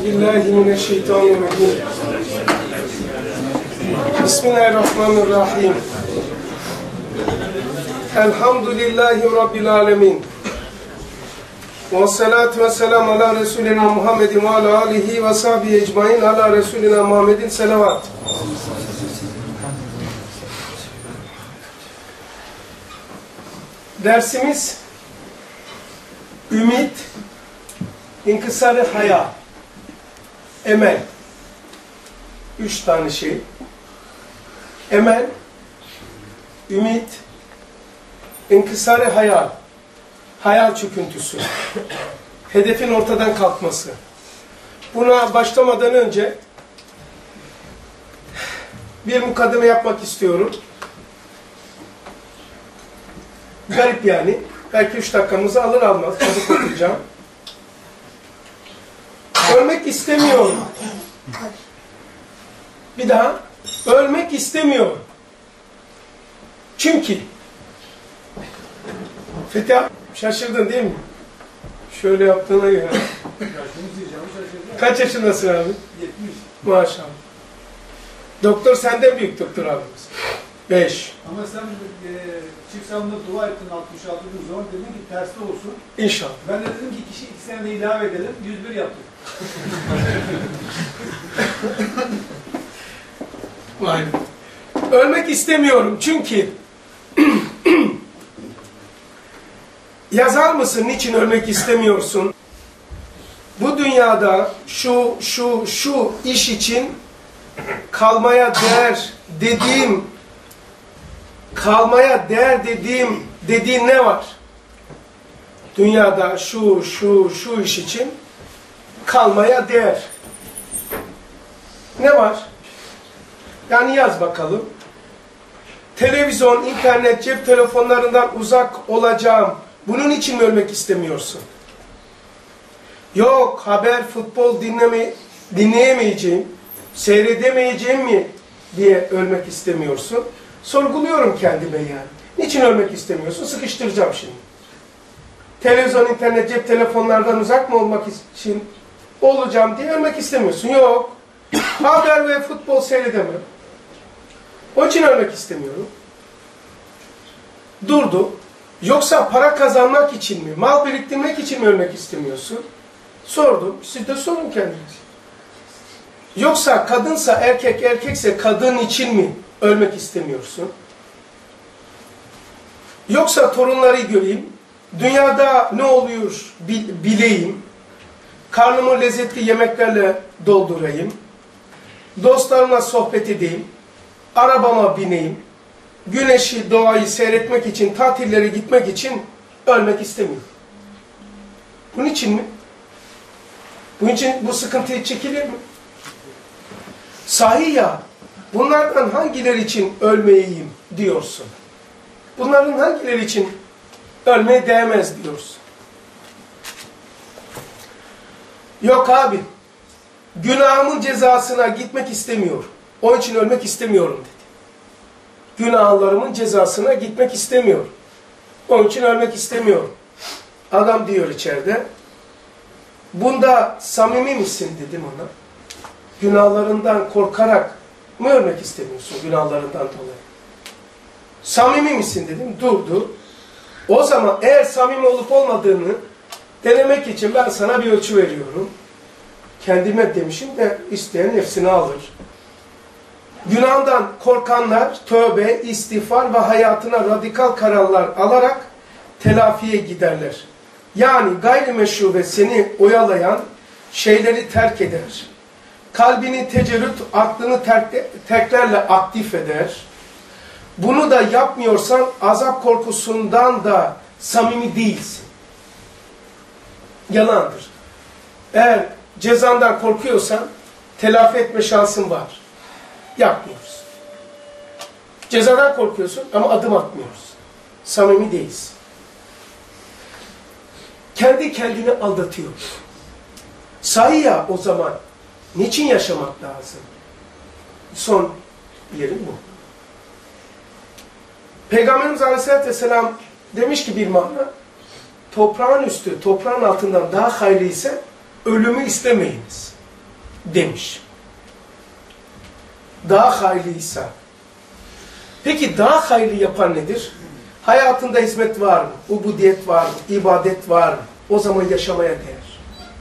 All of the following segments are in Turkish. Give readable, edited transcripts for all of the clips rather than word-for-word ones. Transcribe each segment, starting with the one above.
Euzubillahimineşşeytanirracim. Bismillahirrahmanirrahim. Elhamdülillahi Rabbil alemin. Ve salatu ve selamu ala Resulina Muhammedin ve ala alihi ve sahbihi ecmain ala Resulina Muhammedin selavat. Dersimiz ümit, inkısarı haya, emel. 3 tane şey. Emel, ümit, inkısarı hayal. Hayal çöküntüsü. Hedefin ortadan kalkması. Buna başlamadan önce bir mukaddime yapmak istiyorum. Garip yani. Belki 3 dakikamızı alır almaz. Tabii okuyacağım. Ölmek istemiyorum. Bir daha. Ölmek istemiyorum. Çünkü Fethi, şaşırdın değil mi? Şöyle yaptığına göre. Kaç yaşındasın abi? 70. Maşallah. Doktor senden büyük doktor abimiz. 5. Ama sen çift savunma dua ettin 66 gün sonra, dedin ki tersi olsun. İnşallah. Ben de dedim ki kişi 2 sene ilave edelim, 101 yaptık. Vay. Ölmek istemiyorum çünkü yazar mısın niçin ölmek istemiyorsun? Bu dünyada şu iş için kalmaya değer dediğin ne var? Dünyada şu iş için kalmaya değer. Ne var? Yani yaz bakalım. Televizyon, internet, cep telefonlarından uzak olacağım. Bunun için mi ölmek istemiyorsun? Yok, haber, futbol dinleyemeyeceğim, seyredemeyeceğim mi diye ölmek istemiyorsun. Sorguluyorum kendime yani. Niçin ölmek istemiyorsun? Sıkıştıracağım şimdi. Televizyon, internet, cep telefonlardan uzak mı olmak için olacağım diye ölmek istemiyorsun. Yok. Haber ve futbol seyredemem. Onun için ölmek istemiyorum. Durdu. Yoksa para kazanmak için mi, mal biriktirmek için mi ölmek istemiyorsun? Sordum. Siz de sorun kendiniz. Yoksa kadınsa erkek, erkekse kadın için mi ölmek istemiyorsun? Yoksa torunları göreyim, dünyada ne oluyor bileyim, karnımı lezzetli yemeklerle doldurayım, dostlarımla sohbet edeyim, arabama bineyim, güneşi, doğayı seyretmek için, tatillere gitmek için ölmek istemiyorum. Bunun için mi? Bunun için bu sıkıntıyı çekilir mi? Sahi ya, bunlardan hangileri için ölmeyeyim diyorsun? Bunların hangileri için ölmeye değmez diyorsun? Yok abi, günahımın cezasına gitmek istemiyorum. Onun için ölmek istemiyorum dedi. Günahlarımın cezasına gitmek istemiyorum. Onun için ölmek istemiyorum. Adam diyor içeride, bunda samimi misin dedim ona. Günahlarından korkarak mı ölmek istemiyorsun günahlarından dolayı? Samimi misin dedim, durdu. O zaman eğer samimi olup olmadığını denemek için ben sana bir ölçü veriyorum. Kendime demişim de isteyen nefsini alır. Günahdan korkanlar tövbe, istiğfar ve hayatına radikal kararlar alarak telafiye giderler. Yani gayrimeşru ve seni oyalayan şeyleri terk eder. Kalbini tecerrüt, aklını terklerle aktif eder. Bunu da yapmıyorsan azap korkusundan da samimi değilsin. Yalandır. Eğer cezandan korkuyorsan telafi etme şansın var. Yapmıyoruz. Cezadan korkuyorsun ama adım atmıyoruz. Samimi değilsin. Kendi kendini aldatıyoruz. Sahi ya o zaman niçin yaşamak lazım? Son yerim bu. Peygamberimiz Aleyhisselatü Vesselam demiş ki bir mana, toprağın üstü toprağın altından daha hayırlı ise ölümü istemeyiniz. demiş. Daha hayırlıysa. Peki daha hayırlı yapan nedir? Hayatında hizmet var mı? Ubudiyet var mı? İbadet var mı? O zaman yaşamaya değer.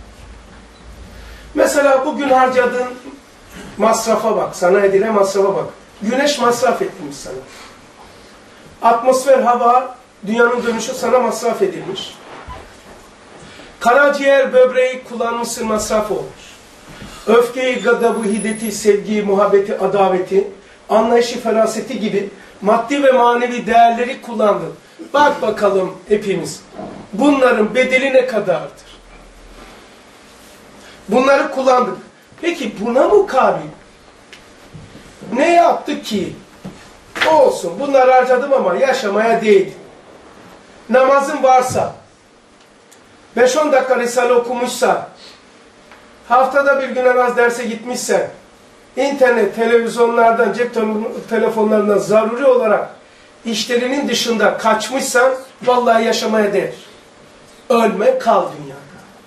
Mesela bugün harcadığın masrafa bak, sana edilen masrafa bak. Güneş masraf etmiş sana. Atmosfer, hava, dünyanın dönüşü sana masraf edilmiş. Karaciğer, böbreği kullanmışsın, masraf olmuş. Öfkeyi, gadabı, hiddeti, sevgiyi, muhabbeti, adaveti, anlayışı, feraseti gibi maddi ve manevi değerleri kullandın. Bak bakalım hepimiz. Bunların bedeli ne kadardır? Bunları kullandık. Peki buna mukabil ne yaptık ki? Olsun, bunları harcadım ama yaşamaya değdi. Namazın varsa, 5-10 dakika Risale okumuşsa, haftada bir gün en az derse gitmişse, internet, televizyonlardan, cep telefonlarından zaruri olarak işlerinin dışında kaçmışsan, vallahi yaşamaya değer. Ölme, kal dünyada.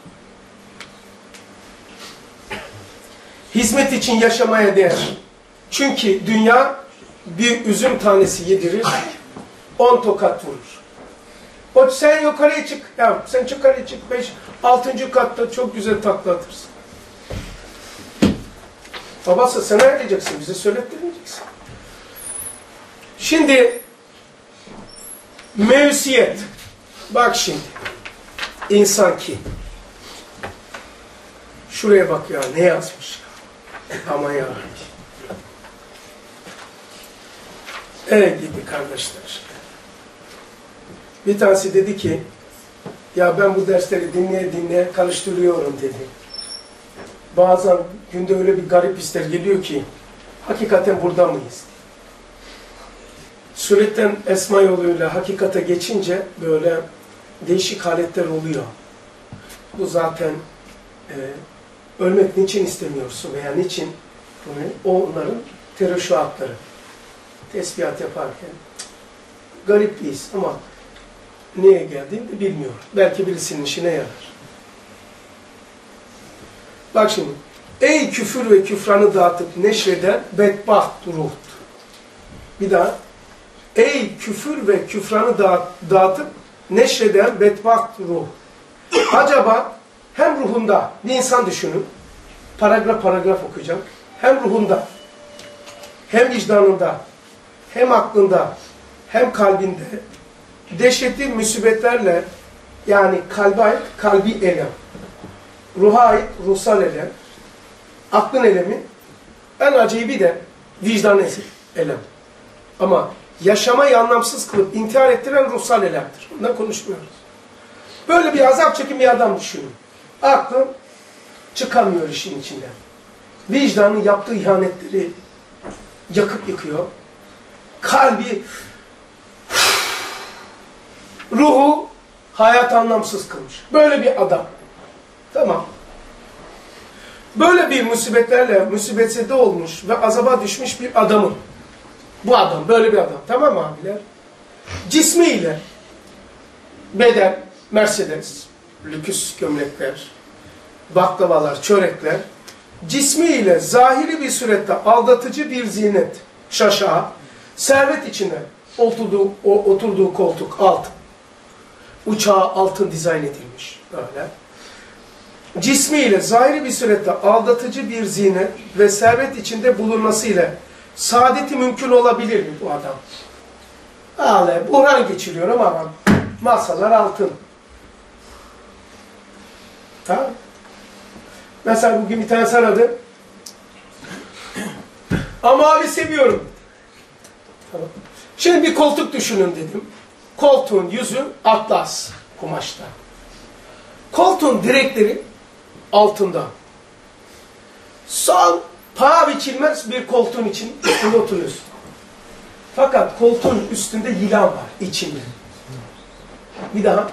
Hizmet için yaşamaya değer. Çünkü dünya bir üzüm tanesi yedirir, 10 tokat vurur. O sen yukarıya çık, ya sen yukarıya çık, 6. katta çok güzel takla atırsın. Babası sen ne diyeceksin, bize söylettirmeyeceksin. Şimdi mevsiyet. Bak şimdi. İnsan ki. Şuraya bak ya, ne yazmış ya. Aman ya. Gibi kardeşler. Bir tanesi dedi ki, ya ben bu dersleri dinleye karıştırıyorum dedi. Bazen günde öyle bir garip hisler geliyor ki, hakikaten burada mıyız? Suretten esma yoluyla hakikate geçince böyle değişik haletler oluyor. Bu zaten ölmek niçin istemiyorsun veya niçin? Onların tereşuatları. Tesbihat yaparken garip bir his ama neye geldiğini de bilmiyorum. Belki birisinin işine yarar. Bak şimdi. Ey küfür ve küfranı dağıtıp neşreden bedbaht ruh. Bir daha. Ey küfür ve küfranı dağıtıp neşreden bedbaht ruh. Acaba hem ruhunda bir insan düşünün. Paragraf paragraf okuyacağım. Hem ruhunda, hem vicdanında, hem aklında, hem kalbinde dehşetli musibetlerle, yani kalbe ait kalbi elem, ruha ait ruhsal elem, aklın elemi, en acayibi de vicdan elem. Ama yaşamayı anlamsız kılıp intihar ettiren ruhsal elemdir. Bundan konuşmuyoruz. Böyle bir azap çeken bir adam düşünün. Aklın çıkamıyor işin içinden. Vicdanın yaptığı ihanetleri yakıp yıkıyor. Kalbi, ruhu hayat anlamsız kılmış. Böyle bir adam. Tamam. Böyle bir musibetlerle musibetsede olmuş ve azaba düşmüş bir adamın. Bu adam, böyle bir adam. Tamam mı abiler? Cismiyle beden, Mercedes, lüküs gömlekler, baklavalar, çörekler, cismiyle zahiri bir surette aldatıcı bir zinet, şaşa, servet içine oturduğu koltuk altın. Uçağı altın dizayn edilmiş. Böyle. Cismiyle zahiri bir surette aldatıcı bir zinet ve servet içinde bulunmasıyla saadeti mümkün olabilir mi bu adam? Buhran geçiriyor ama masalar altın. Ha? Mesela bugün bir tanesi aradı. Ama abi seviyorum. Tamam. Şimdi bir koltuk düşünün dedim. Koltuğun yüzü atlas kumaşta. Koltuğun direkleri altında. Son paha biçilmez bir koltuğun üstünde oturuyorsun. Fakat koltuğun üstünde yılan var içinde. Bir daha.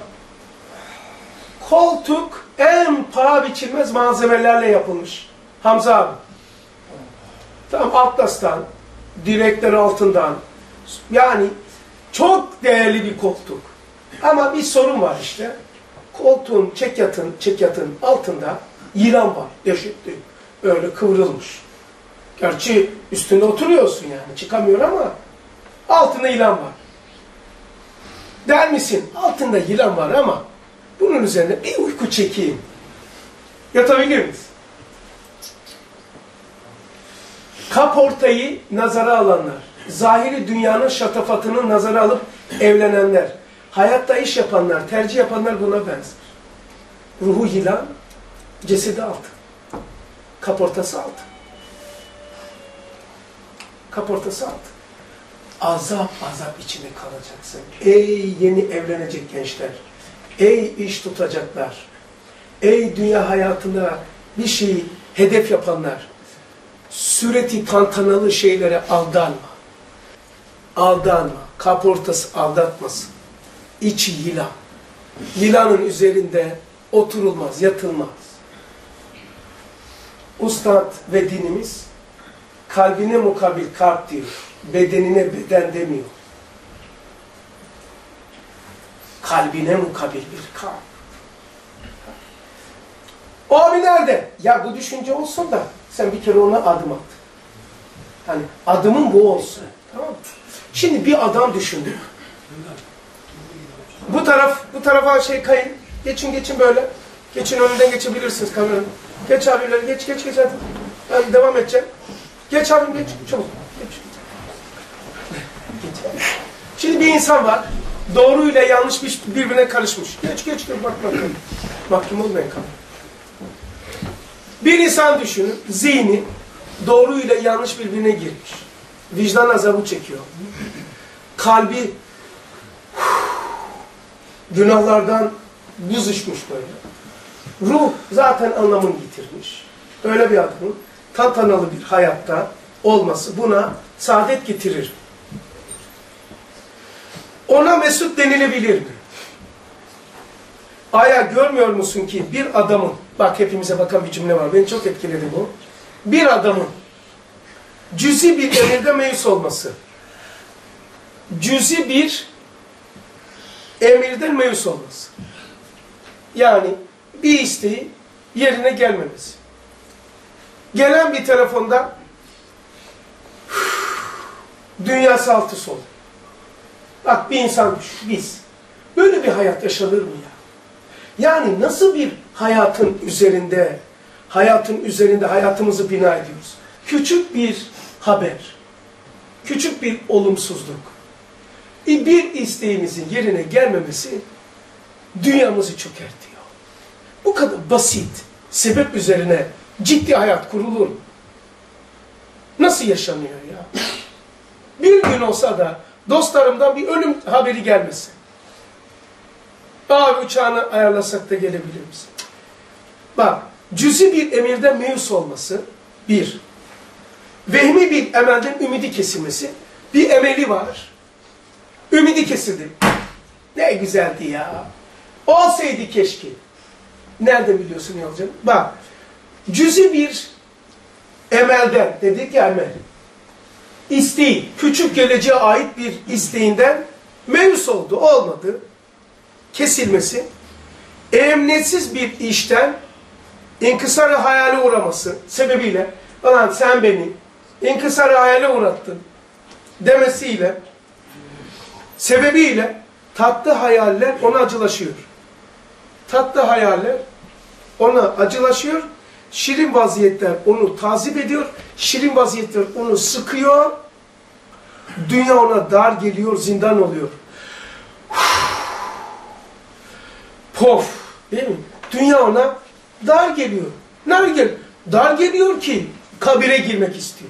Koltuk en paha biçilmez malzemelerle yapılmış. Hamza abi. Tam atlastan, direkleri altından. Yani çok değerli bir koltuk. Ama bir sorun var işte. Koltuğun çekyatın altında yılan var. Dehşetli. Öyle kıvrılmış. Gerçi üstünde oturuyorsun yani. Çıkamıyor ama altında yılan var. Der misin? Altında yılan var ama bunun üzerine bir uyku çekeyim. Yatabilir miyiz? Kaportayı nazara alanlar, zahiri dünyanın şatafatını nazara alıp evlenenler, hayatta iş yapanlar, tercih yapanlar buna benzer. Ruhu yılan, cesedi altın. Kaportası altın. Kaportası altın. Azap azap içinde kalacaksın. Ey yeni evlenecek gençler, ey iş tutacaklar, ey dünya hayatında bir şeyi hedef yapanlar, sureti tantanalı şeylere aldanma. Aldanma. Kaportası aldatmasın. İçi yılan. Yılanın üzerinde oturulmaz, yatılmaz. Ustad ve dinimiz kalbine mukabil kalp diyor. Bedenine beden demiyor. Kalbine mukabil bir kalp. O abi nerede? Ya bu düşünce olsun da sen bir kere ona adım at. Hani adımın bu olsun. Tamam mı? Şimdi bir adam düşündük. Bu tarafa kayın. Geçin böyle. Geçin, önünden geçebilirsiniz kameranın. Geç abiler, geç hadi. Ben devam edeceğim. Geç abim, geç. Çabuk. Geç. Şimdi bir insan var. Doğruyla yanlış birbirine karışmış. Geç bak. Mahkum olmayın kalın. Bir insan düşünün, zihni doğruyla yanlış birbirine girmiş. Vicdan azabı çekiyor. Kalbi günahlardan buzuşmuş böyle. Ruh zaten anlamını yitirmiş. Öyle bir adamın tantanalı bir hayatta olması buna saadet getirir. Ona mesut denilebilir mi? Aya görmüyor musun ki bir adamın, bak hepimize bakan bir cümle var, beni çok etkiledi bu. Bir adamın cüzi bir emirde meyus olması. Cüzi bir emirden meyus olması. Yani bir isteği yerine gelmemesi. Gelen bir telefonda dünyası altı sol. Bak bir insan düşün, biz. Böyle bir hayat yaşanır mı ya? Yani nasıl bir hayatın üzerinde hayatımızı bina ediyoruz? Küçük bir haber, küçük bir olumsuzluk, bir isteğimizin yerine gelmemesi dünyamızı çökertiyor. Bu kadar basit sebep üzerine ciddi hayat kurulur mu? Nasıl yaşanıyor ya? Bir gün olsa da dostlarımdan bir ölüm haberi gelmesin. Abi uçağını ayarlasak da gelebilir misin? Bak, cüzi bir emirden meyus olması, bir. Vehmi bir emelden ümidi kesilmesi, bir emeli var. Ümidi kesildi. Ne güzeldi ya. Olsaydı keşke. Nerede biliyorsun ne olacak? Bak, cüzi bir emelden, dedik ya emel. İsteği, küçük geleceğe ait bir isteğinden meyus oldu, olmadı. Kesilmesi, emniyetsiz bir işten inkısar-ı hayale uğraması sebebiyle, "Ulan sen beni inkısar-ı hayale uğrattın" demesiyle, sebebiyle tatlı hayaller ona acılaşıyor. Tatlı hayaller ona acılaşıyor, şirin vaziyetler onu tazip ediyor, şirin vaziyetler onu sıkıyor, dünya ona dar geliyor, zindan oluyor. Pof, değil mi? Dünya ona dar geliyor. Dar geliyor ki kabire girmek istiyor.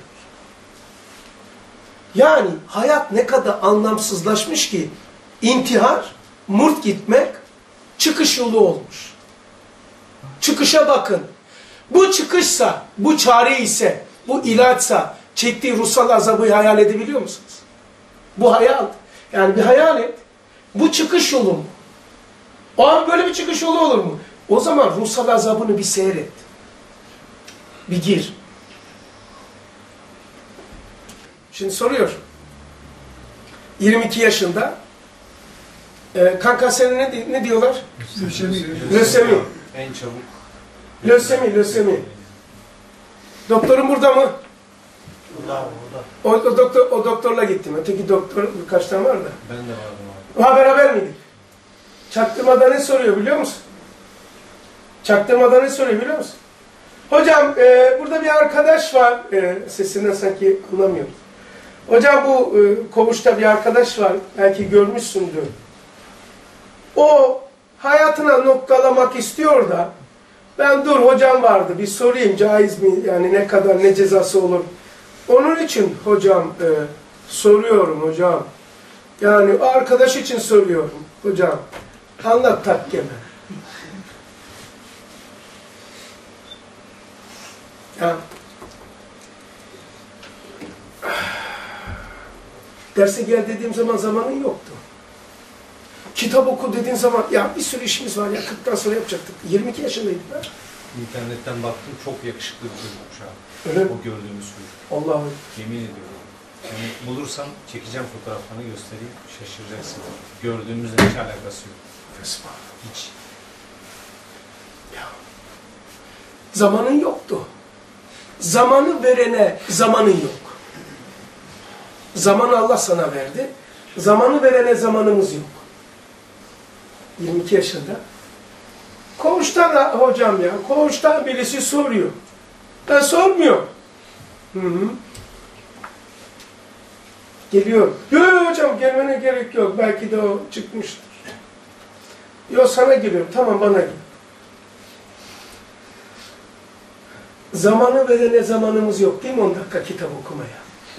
Yani hayat ne kadar anlamsızlaşmış ki intihar, murt gitmek çıkış yolu olmuş. Çıkışa bakın. Bu çıkışsa, bu çare ise, bu ilaçsa çektiği ruhsal azabı hayal edebiliyor musunuz? Bu hayal. Yani bir hayal et. Bu çıkış yolu mu? O an böyle bir çıkış yolu olur mu? O zaman ruhsal azabını bir seyret. Bir gir. Şimdi soruyor. 22 yaşında. Kanserin ne diyorlar? Lösemi. Lösemi. En çabuk. Lösemi. Doktorum burada mı? Burada. O doktorla gittim. Öteki doktor birkaç tane var da. Ben de vardım abi. Ha, beraber miydik? Çaktırmadan ne soruyor biliyor musun? Çaktırmadan ne soruyor biliyor musun? Hocam burada bir arkadaş var. Sesinden sanki anlamıyoruz. Hocam bu koğuşta bir arkadaş var. Belki görmüşsündür. O hayatına noktalamak istiyor da ben dur hocam vardı bir sorayım caiz mi? Yani ne kadar ne cezası olur? Onun için hocam soruyorum hocam. Yani o arkadaş için soruyorum hocam. Anlat takkeme. Ya. Derse gel dediğim zaman zamanın yoktu. Kitap oku dediğin zaman ya bir sürü işimiz var ya 40'tan sonra yapacaktık. 22 yaşındaydım ben. İnternetten baktım çok yakışıklı bir çocukmuş abi. Öyle mi? O gördüğümüz çocuk. Allah'ım. Yemin ediyorum. Yani bulursam çekeceğim fotoğraflarını göstereyim. Şaşıracaksın. Gördüğümüzle hiç alakası yok. Hiç. Ya. Zamanın yoktu. Zamanı verene zamanın yok. Zamanı Allah sana verdi. Zamanı verene zamanımız yok. 22 yaşında. Koğuştan da hocam ya, koğuştan birisi soruyor. Ben sormuyorum. Hı hı. Geliyor. Yok hocam gelmene gerek yok. Belki de o çıkmıştır. Yok sana geliyorum. Tamam bana gel. Zamanı verene zamanımız yok değil mi 10 dakika kitap okumaya?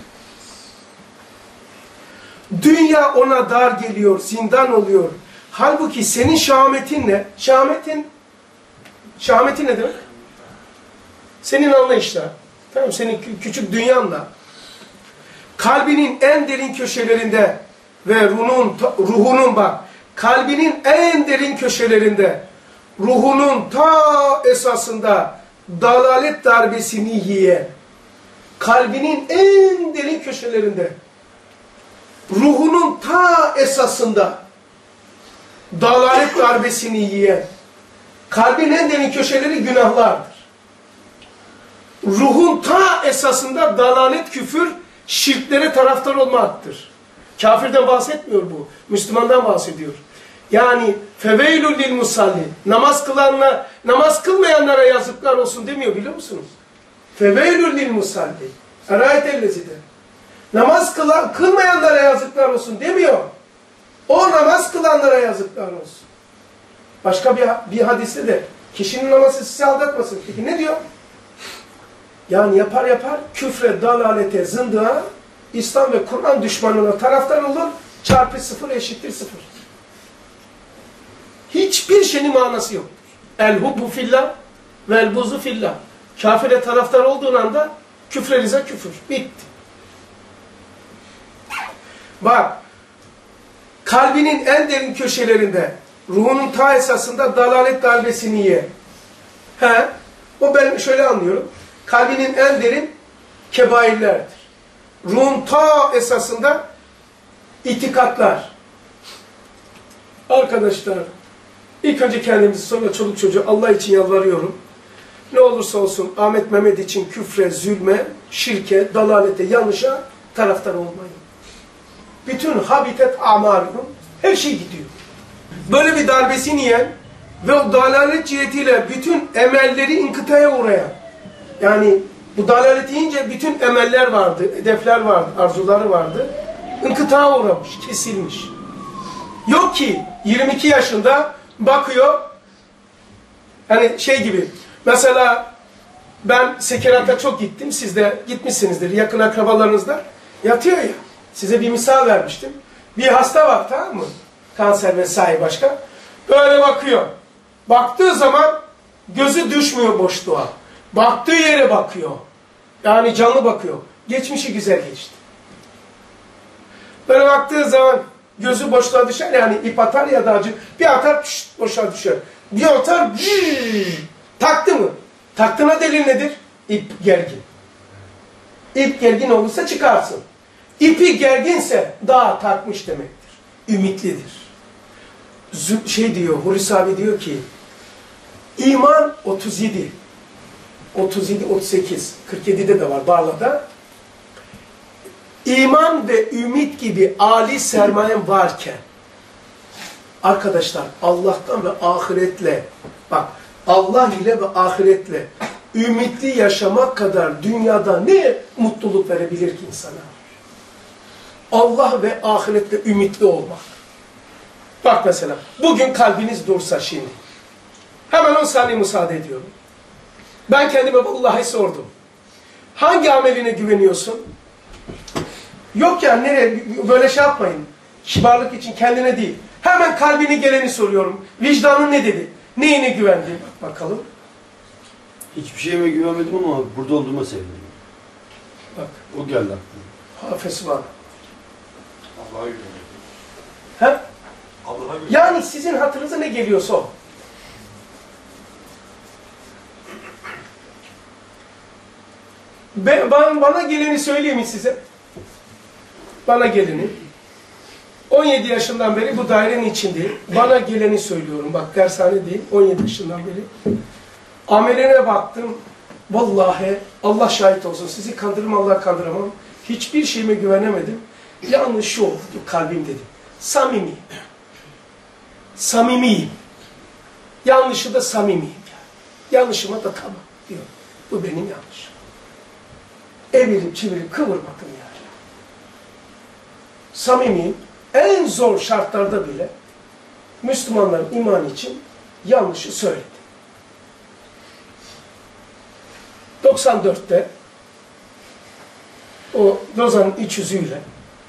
Dünya ona dar geliyor, zindan oluyor. Halbuki senin şahmetin ne? Şahmetin ne demek? Senin anlayışla, tamam, senin küçük dünyanla, kalbinin en derin köşelerinde ve ruhunun bak, kalbinin en derin köşelerinde, ruhunun ta esasında dalalet darbesini yiyen, kalbinin en derin köşelerinde, ruhunun ta esasında dalalet darbesini yiyen, kalbin en derin köşeleri günahlardır. Ruhun ta esasında dalalet, küfür, şirklere taraftar olmaktır. Kafirden bahsetmiyor bu. Müslümandan bahsediyor. Yani feveylül lil musallin. Namaz kılmayanlara yazıklar olsun demiyor biliyor musunuz? Feveylül lil musallin. Erayetellezide. Namaz kılmayanlara yazıklar olsun demiyor. O namaz kılanlara yazıklar olsun. Başka bir hadiste de kişinin namazı sizi aldatmasın. Peki ne diyor? Yani yapar küfre, dalalete, zındığa, İslam ve Kur'an düşmanına taraftar olur. Çarpı 0 eşittir 0. Hiçbir şeyin manası yoktur. El hubbu fillah ve el buzu fillah. Kafire taraftar olduğun anda küfrenize küfür. Bitti. Bak, kalbinin en derin köşelerinde, ruhunun ta esasında dalalet darbesini ye. O ben şöyle anlıyorum. Kalbinin en derin kebairlerdir. Ruhun ta esasında itikatlar. Arkadaşlar, ilk önce kendimizi sonra çoluk çocuğu Allah için yalvarıyorum. Ne olursa olsun Ahmet Mehmet için küfre, zulme, şirke, dalalete, yanlışa taraftar olmayın. Bütün habitat amarının her şey gidiyor. Böyle bir darbesini yiyen ve o dalalet cihetiyle bütün emelleri inkıtaya uğrayan, yani bu dalalet yiyince bütün emeller vardı, hedefler vardı, arzuları vardı, inkıtaya uğramış, kesilmiş. Yok ki 22 yaşında bakıyor, hani şey gibi, mesela ben sekerata çok gittim, siz de gitmişsinizdir yakın akrabalarınızda, yatıyor ya. Size bir misal vermiştim. Bir hasta var, tamam mı? Kanser vesaire başka. Böyle bakıyor. Baktığı zaman gözü düşmüyor boşluğa. Baktığı yere bakıyor. Yani canlı bakıyor. Geçmişi güzel geçti. Böyle baktığı zaman gözü boşluğa düşer. Yani ip atar ya da acı. Bir atar boşluğa düşer. Bir atar taktı mı? Taktığına delil nedir? İp gergin. İp gergin olursa çıkarsın. İpi gerginse daha takmış demektir. Ümitlidir. Şey diyor, Hulusi abi diyor ki, iman 37, 37-38, 47'de de var Barla'da. İman ve ümit gibi âli sermayen varken, arkadaşlar Allah'tan ve ahiretle, bak Allah ile ve ahiretle ümitli yaşamak kadar dünyada ne mutluluk verebilir ki insana? Allah ve ahiretle ümitli olmak. Bak mesela, bugün kalbiniz dursa şimdi, hemen 10 saniye müsaade ediyorum. Ben kendime vallahi sordum. Hangi ameline güveniyorsun? Yok ya, nereye, böyle şey yapmayın. Kibarlık için kendine değil. Hemen kalbine geleni soruyorum. Vicdanın ne dedi? Neyine güvendin? Bakalım. Hiçbir şeyime güvenmedim ama burada olduğuma sevindim. Bak. O geldi aklıma. Hafız var. Allah'a güveniyorum. He? Allah'a güveniyorum. Yani sizin hatırınıza ne geliyorsa o. Bana geleni söyleyeyim mi size? Bana geleni. 17 yaşından beri bu dairenin içindeyim. Bana geleni söylüyorum. Bak dershane değil. 17 yaşından beri. Ameline baktım. Vallahi Allah şahit olsun. Sizi kandırırım, Allah kandıramam. Hiçbir şeyime güvenemedim. Yalnız şu oldu. Kalbim dedi. Samimiyim. Samimiyim. Yanlışı da samimiyim. Yanlışıma da tamam diyor. Bu benim yanlışım. Evirip çevirip kıvırmadım yani. Samimiyim. En zor şartlarda bile Müslümanların imanı için yanlışı söyledi. 94'te o Lozan'ın iç yüzüyle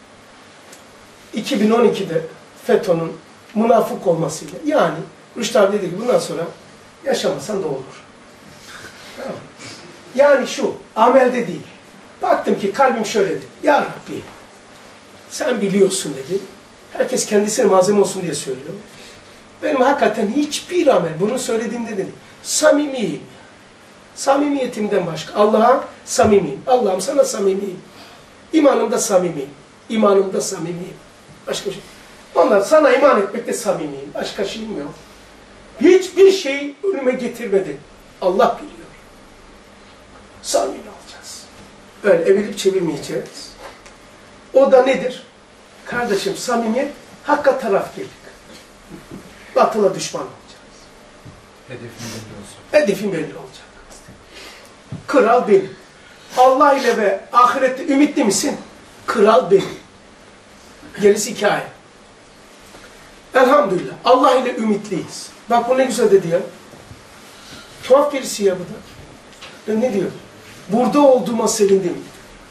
2012'de FETÖ'nün münafık olmasıyla, yani Rüştü abi dedi ki bundan sonra yaşamasan da olur. Tamam. Yani şu, amelde değil. Baktım ki kalbim şöyle dedi. Ya Rabbi, sen biliyorsun dedi. Herkes kendisine malzeme olsun diye söylüyor. Benim hakikaten hiçbir amel, bunu söylediğimde dedi, samimiyim. Samimiyetimden başka. Allah'a samimiyim. Allah'ım sana samimiyim. İmanımda samimiyim. İmanımda samimiyim. Başka şey. Onlar sana iman etmekte samimiyim. Başka şeyim yok. Hiçbir şey önüme getirmedi. Allah biliyor. Samimi olacağız. Böyle evirip çevirmeyeceğiz. O da nedir? Kardeşim samimiyet, hakka tarafkirlik. Batıla düşman olacağız. Hedefin belli olsun. Hedefin belli olacak. Kral benim. Allah ile ve ahirette ümitli misin? Kral benim. Gerisi hikaye. Elhamdülillah. Allah ile ümitliyiz. Bak bu ne güzel dedi ya. Tuhaf birisi ya bu da. Ne diyor? Burada olduğuma sevindim.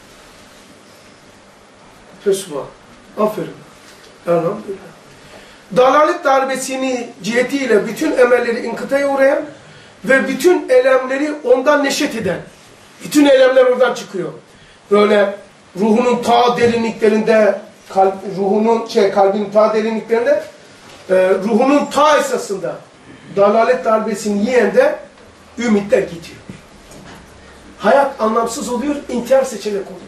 Resulullah. Aferin. Elhamdülillah. Dalalet darbesini cihetiyle bütün emelleri inkıtaya uğrayan ve bütün elemleri ondan neşet eden. Bütün elemler oradan çıkıyor. Böyle ruhunun ta derinliklerinde, kalbinin ta derinliklerinde, ruhunun ta esasında dalalet darbesini yiyen de ümitler gidiyor. Hayat anlamsız oluyor, intihar seçenek oluyor.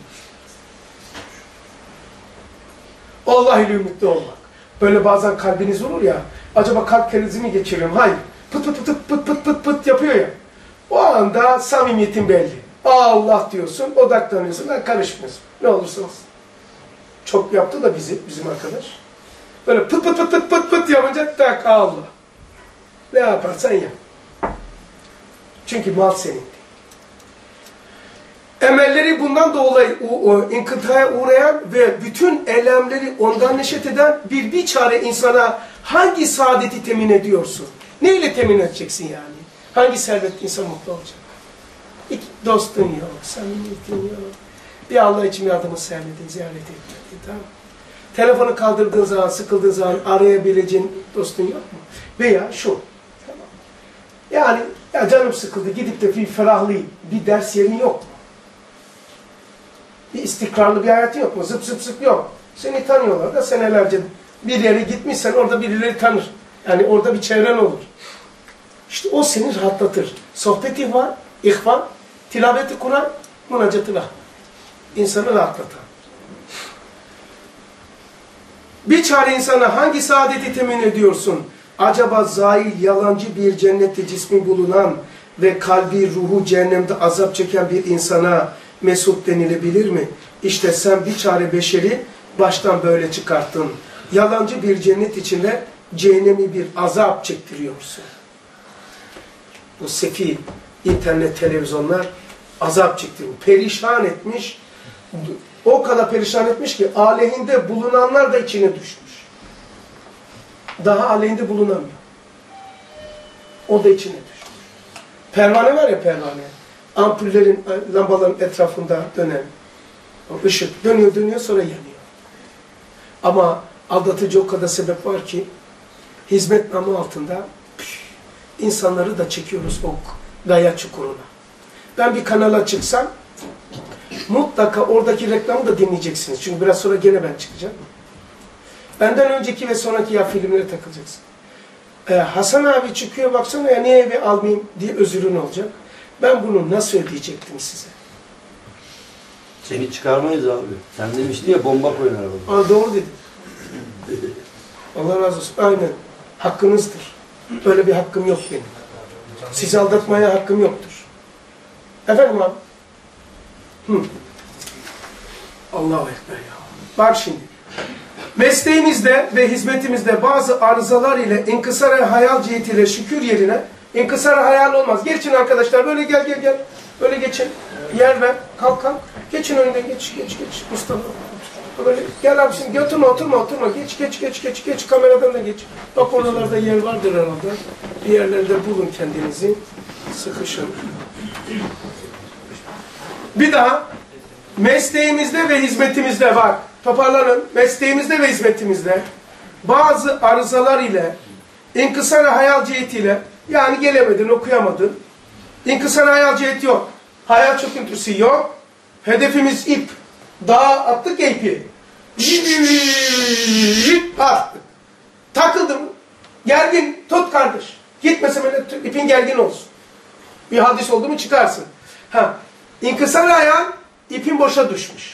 Allah ile ümitli olmak. Böyle bazen kalbiniz olur ya, acaba kalp krizi mi geçiriyorum? Hayır. Pıt pıt pıt pıt pıt pıt pıt yapıyor ya. O anda samimiyetin belli. Allah diyorsun, odaklanıyorsun, ben karışmıyorsun. Ne olursa olsun. Çok yaptı da bizim arkadaş. Böyle pıt pıt pıt pıt pıt pıt yapınca tak Allah. Ne yaparsan yap. Çünkü mal senin. Emelleri bundan dolayı inkıtaya uğrayan ve bütün elemleri ondan neşet eden bir çare insana hangi saadeti temin ediyorsun? Neyle temin edeceksin yani? Hangi servet insan mutlu olacak? Hiç dostun yok, samimiyetin yok. Bir Allah için yardımı sevmedin, ziyaret etmedin, tamam. Telefonu kaldırdığın zaman, sıkıldığın zaman arayabileceğin dostun yok mu? Veya şu, tamam. Yani ya canım sıkıldı, gidip de bir ferahlayayım, bir ders yerin yok mu? Bir istikrarlı bir hayatın yok mu? Zıp zıp zıp yok. Seni tanıyorlar da senelerce bir yere gitmişsen orada birileri tanır. Yani orada bir çevren olur. İşte o seni rahatlatır. Sohbet-i var, ihvan, tilaveti Kur'an, münacatı rahmet. İnsanı rahatlatan. Bir çare insana hangi saadeti temin ediyorsun? Acaba zail, yalancı bir cennette cismi bulunan ve kalbi, ruhu cehennemde azap çeken bir insana mesut denilebilir mi? İşte sen bir çare beşeri baştan böyle çıkarttın. Yalancı bir cennet içinde cehennemi bir azap çektiriyorsun. Bu sefil internet, televizyonlar azap çektiriyor. Perişan etmiş. O kadar perişan etmiş ki aleyhinde bulunanlar da içine düşmüş. Daha aleyhinde bulunamıyor. O da içine düşmüş. Pervane var ya, pervane. Ampullerin, lambaların etrafında dönen o ışık dönüyor sonra yanıyor. Ama aldatıcı o kadar sebep var ki hizmet namı altında insanları da çekiyoruz o gaya çukuruna. Ben bir kanala çıksam mutlaka oradaki reklamı da dinleyeceksiniz. Çünkü biraz sonra gene ben çıkacağım. Benden önceki ve sonraki ya filmlere takılacaksın. Hasan abi çıkıyor baksana ya, niye evi almayayım diye özürün olacak. Ben bunu nasıl ödeyecektim size? Seni çıkarmayız abi. Sen demiştin ya, bomba koyun arabada. Doğru dedim. Allah razı olsun. Aynen. Hakkınızdır. Öyle bir hakkım yok benim. Sizi aldatmaya hakkım yoktur. Efendim abi? Allahu Ekber ya. Bak şimdi. Mesleğimizde ve hizmetimizde bazı arızalar ile inkısar-ı hayal cihetiyle şükür yerine inkısar-ı hayal olmaz. Geçin arkadaşlar, böyle gel. Böyle geçin. Yer ver. Kalk. Geçin önünden, geç. Mustafa. Böyle gel abi şimdi, oturma. Geç. Kameradan da geç. Bak oralarda yer vardır herhalde. Bir yerlerde bulun kendinizi. Sıkışın. Bir daha. Mesleğimizde ve hizmetimizde var. Toparlanın. Mesleğimizde ve hizmetimizde bazı arızalar ile inkısar-ı hayal cihetiyle, yani gelemedin, okuyamadın. İnkısar-ı hayal ciheti yok. Hayal çöküntüsü yok. Hedefimiz ip. Dağa attık ya ipi. Attık. Takıldım. Gergin. Tut kardeş. Gitmese böyle ipin gergin olsun. Bir hadis oldu mu çıkarsın. İnkısar-ı hayal, ipin boşa düşmüş.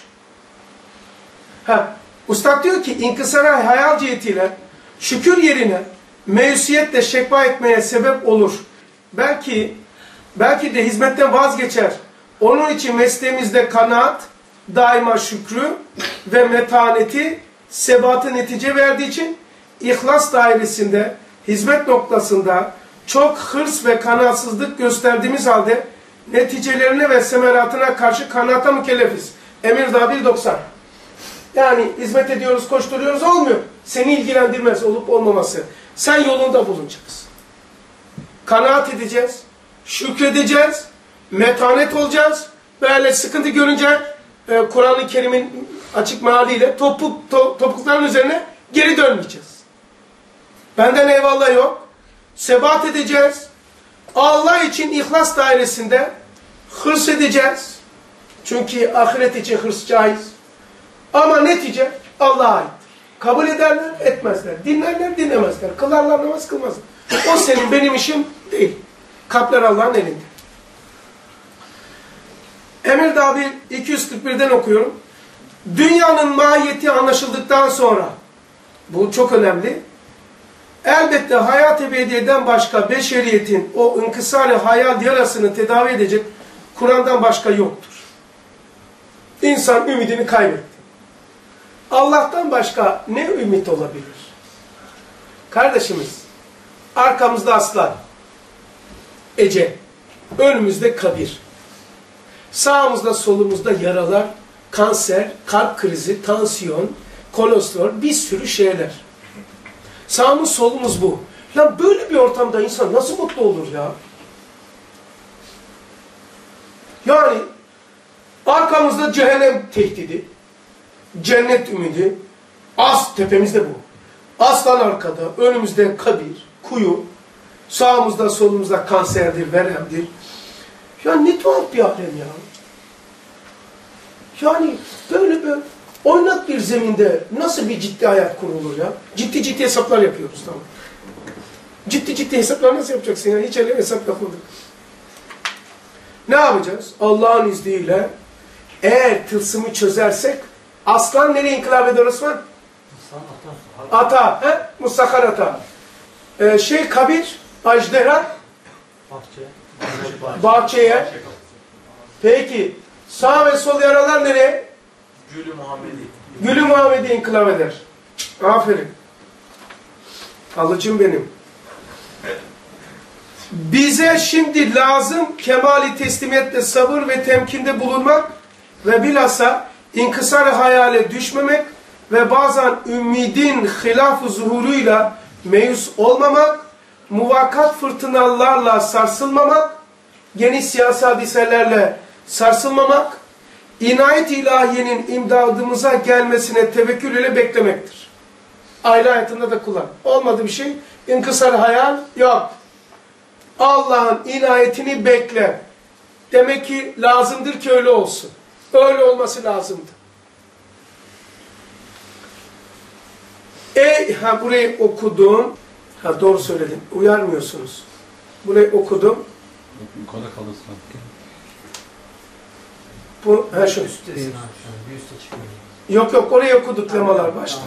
Ustad diyor ki inkısar-ı hayal cihetiyle şükür yerine meyusiyetle şekva etmeye sebep olur. Belki de hizmetten vazgeçer. Onun için mesleğimizde kanaat, daima şükrü ve metaneti, sebatı netice verdiği için ihlas dairesinde, hizmet noktasında çok hırs ve kanaatsızlık gösterdiğimiz halde neticelerine ve semeratına karşı kanaata mükellefiz. Emirdağ 1.90. Yani hizmet ediyoruz, koşturuyoruz, olmuyor. Seni ilgilendirmez olup olmaması. Sen yolunda bulunacaksın. Kanaat edeceğiz, şükredeceğiz, metanet olacağız. Böyle sıkıntı görünce Kur'an-ı Kerim'in açık mealiyle topukların üzerine geri dönmeyeceğiz. Benden eyvallah yok. Sebat edeceğiz. Allah için ihlas dairesinde hırs edeceğiz. Çünkü ahiret için hırs caiz. Ama netice Allah'a ait. Kabul ederler, etmezler. Dinlerler, dinlemezler. Kılarlar, namaz kılmazlar. O senin, benim işim değil. Kalpler Allah'ın elinde. Emirdağ 241'den okuyorum. Dünyanın mahiyeti anlaşıldıktan sonra, bu çok önemli, elbette hayat ebediyeden başka beşeriyetin o inkısar-ı hayal yarasını tedavi edecek Kur'an'dan başka yoktur. İnsan ümidini kaybetti. Allah'tan başka ne ümit olabilir? Kardeşimiz, arkamızda aslan, ecel, önümüzde kabir, sağımızda solumuzda yaralar, kanser, kalp krizi, tansiyon, kolesterol, bir sürü şeyler. Sağımız solumuz bu. Lan böyle bir ortamda insan nasıl mutlu olur ya? Yani arkamızda cehennem tehdidi, cennet ümidi, tepemizde bu. Aslan arkada, önümüzde kabir, kuyu, sağımızda solumuzda kanserdir, veremdir. Ya ne tuhaf bir alem ya. Yani böyle oynak bir zeminde nasıl bir ciddi hayat kurulur ya? Ciddi hesaplar yapıyoruz, tamam. Ciddi hesaplar nasıl yapacaksın ya? Hiç öyle hesap yapmadık. Ne yapacağız? Allah'ın izniyle eğer tılsımı çözersek, aslan nereye inkılap eder Osman? Ata. Mustakar ata. Kabir, ajdera, Bahçeye. Peki sağ ve sol yaralar nereye? Gülü Muhammedi. Gülü Muhammed'i inkılap eder. Aferin. Alıcım benim. Bize şimdi lazım kemali teslimiyetle sabır ve temkinde bulunmak ve bilhassa inkısar hayale düşmemek ve bazen ümidin hilaf-ı zuhuruyla meyus olmamak, muvakkat fırtınalarla sarsılmamak, geniş siyasi hadiselerle sarsılmamak, inayet ilahiyenin imdadımıza gelmesine tevekkül ile beklemektir. Aile hayatında da kullan. Olmadı bir şey, inkısar hayal yok. Allah'ın inayetini bekle. Demek ki lazımdır ki öyle olsun. Öyle olması lazımdı. Burayı okudum. Doğru söyledin. Uyarmıyorsunuz. Burayı okudum. Yukarıda kalırsın. Bu, şu. Yok orayı okuduk lemalar başta.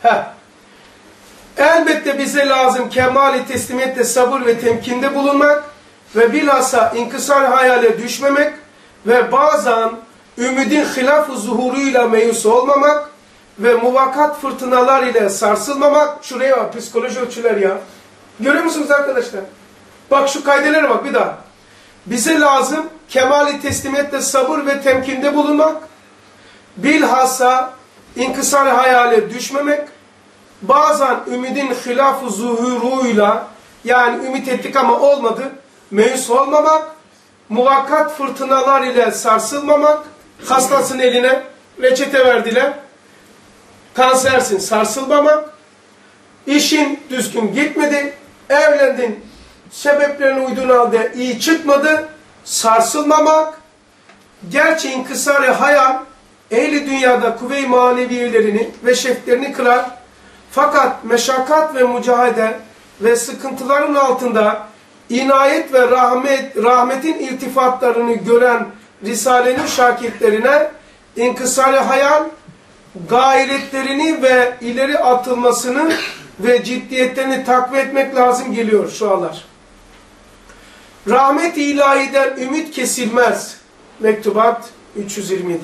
Elbette bize lazım kemali teslimiyetle sabır ve temkinde bulunmak ve bilhassa inkısar hayale düşmemek ve bazen ümidin hilaf-ı zuhuruyla meyus olmamak ve muvakkat fırtınalar ile sarsılmamak. Şuraya bak, psikoloji ölçüler ya. Görüyor musunuz arkadaşlar? Bak şu kaydelere bak bir daha. Bize lazım kemali teslimiyetle sabır ve temkinde bulunmak, bilhassa inkısar hayale düşmemek, bazen ümidin hilaf-ı zuhuruyla, yani ümit ettik ama olmadı, meyus olmamak, muvakkat fırtınalar ile sarsılmamak, hastasın eline, reçete verdiler, kansersin, sarsılmamak, işin düzgün gitmedi, evlendin, sebeplerine uyduğun halde iyi çıkmadı, sarsılmamak, gerçi inkısar-ı hayal, ehli dünyada kuvve-i maneviyelerini ve şeflerini kırar, fakat meşakkat ve mücahede ve sıkıntıların altında inayet ve rahmetin irtifatlarını gören Risale'nin şakirtlerine inkısar-ı hayal, gayretlerini ve ileri atılmasını ve ciddiyetlerini takviye etmek lazım geliyor şu anlar. Rahmet-i ilahiden ümit kesilmez. Mektubat 327.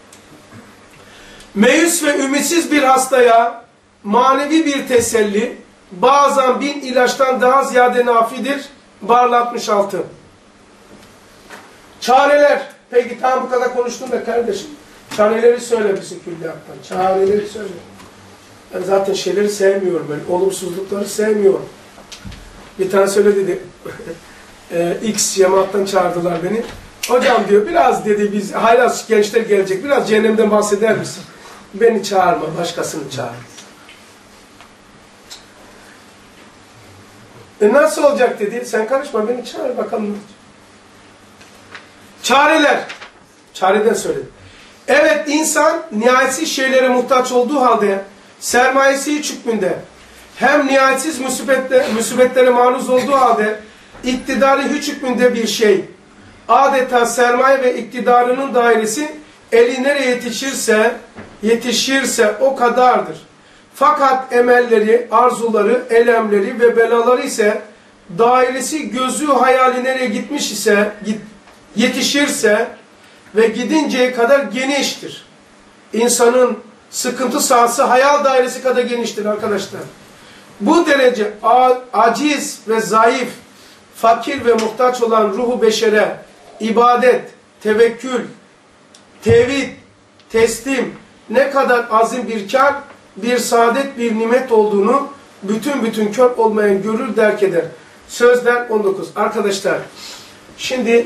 Meyus ve ümitsiz bir hastaya manevi bir teselli bazen 1000 ilaçtan daha ziyade nafidir. Barla 66. Çareler. Peki tamam bu kadar konuştun da kardeşim. Çareleri söyle bize külliyattan. Çareleri söyle. Ben zaten şeyleri sevmiyorum. Ben olumsuzlukları sevmiyorum. Bir tane söyle dedi. X cemaattan çağırdılar beni. Hocam diyor biraz dedi biz hala gençler gelecek. Biraz cehennemden bahseder misin? Beni çağırma. Başkasını çağır. Nasıl olacak dedi. Sen karışma beni çağır bakalım. Çareler. Çareden söyledi. Evet insan nihayetsiz şeylere muhtaç olduğu halde sermayesi hiç hükmünde hem nihayetsiz musibetlere maruz olduğu halde iktidarı hiç hükmünde bir şey. Adeta sermaye ve iktidarının dairesi eli nereye yetişirse o kadardır. Fakat emelleri, arzuları, elemleri ve belaları ise dairesi gözü hayali nereye gitmiş ise yetişirse ve gidinceye kadar geniştir. İnsanın sıkıntı sahası hayal dairesi kadar geniştir arkadaşlar. Bu derece aciz ve zayıf, fakir ve muhtaç olan ruhu beşere ibadet, tevekkül, tevhid, teslim ne kadar azim bir kar, bir saadet, bir nimet olduğunu bütün kör olmayan görür derk eder. Sözler 19. Arkadaşlar şimdi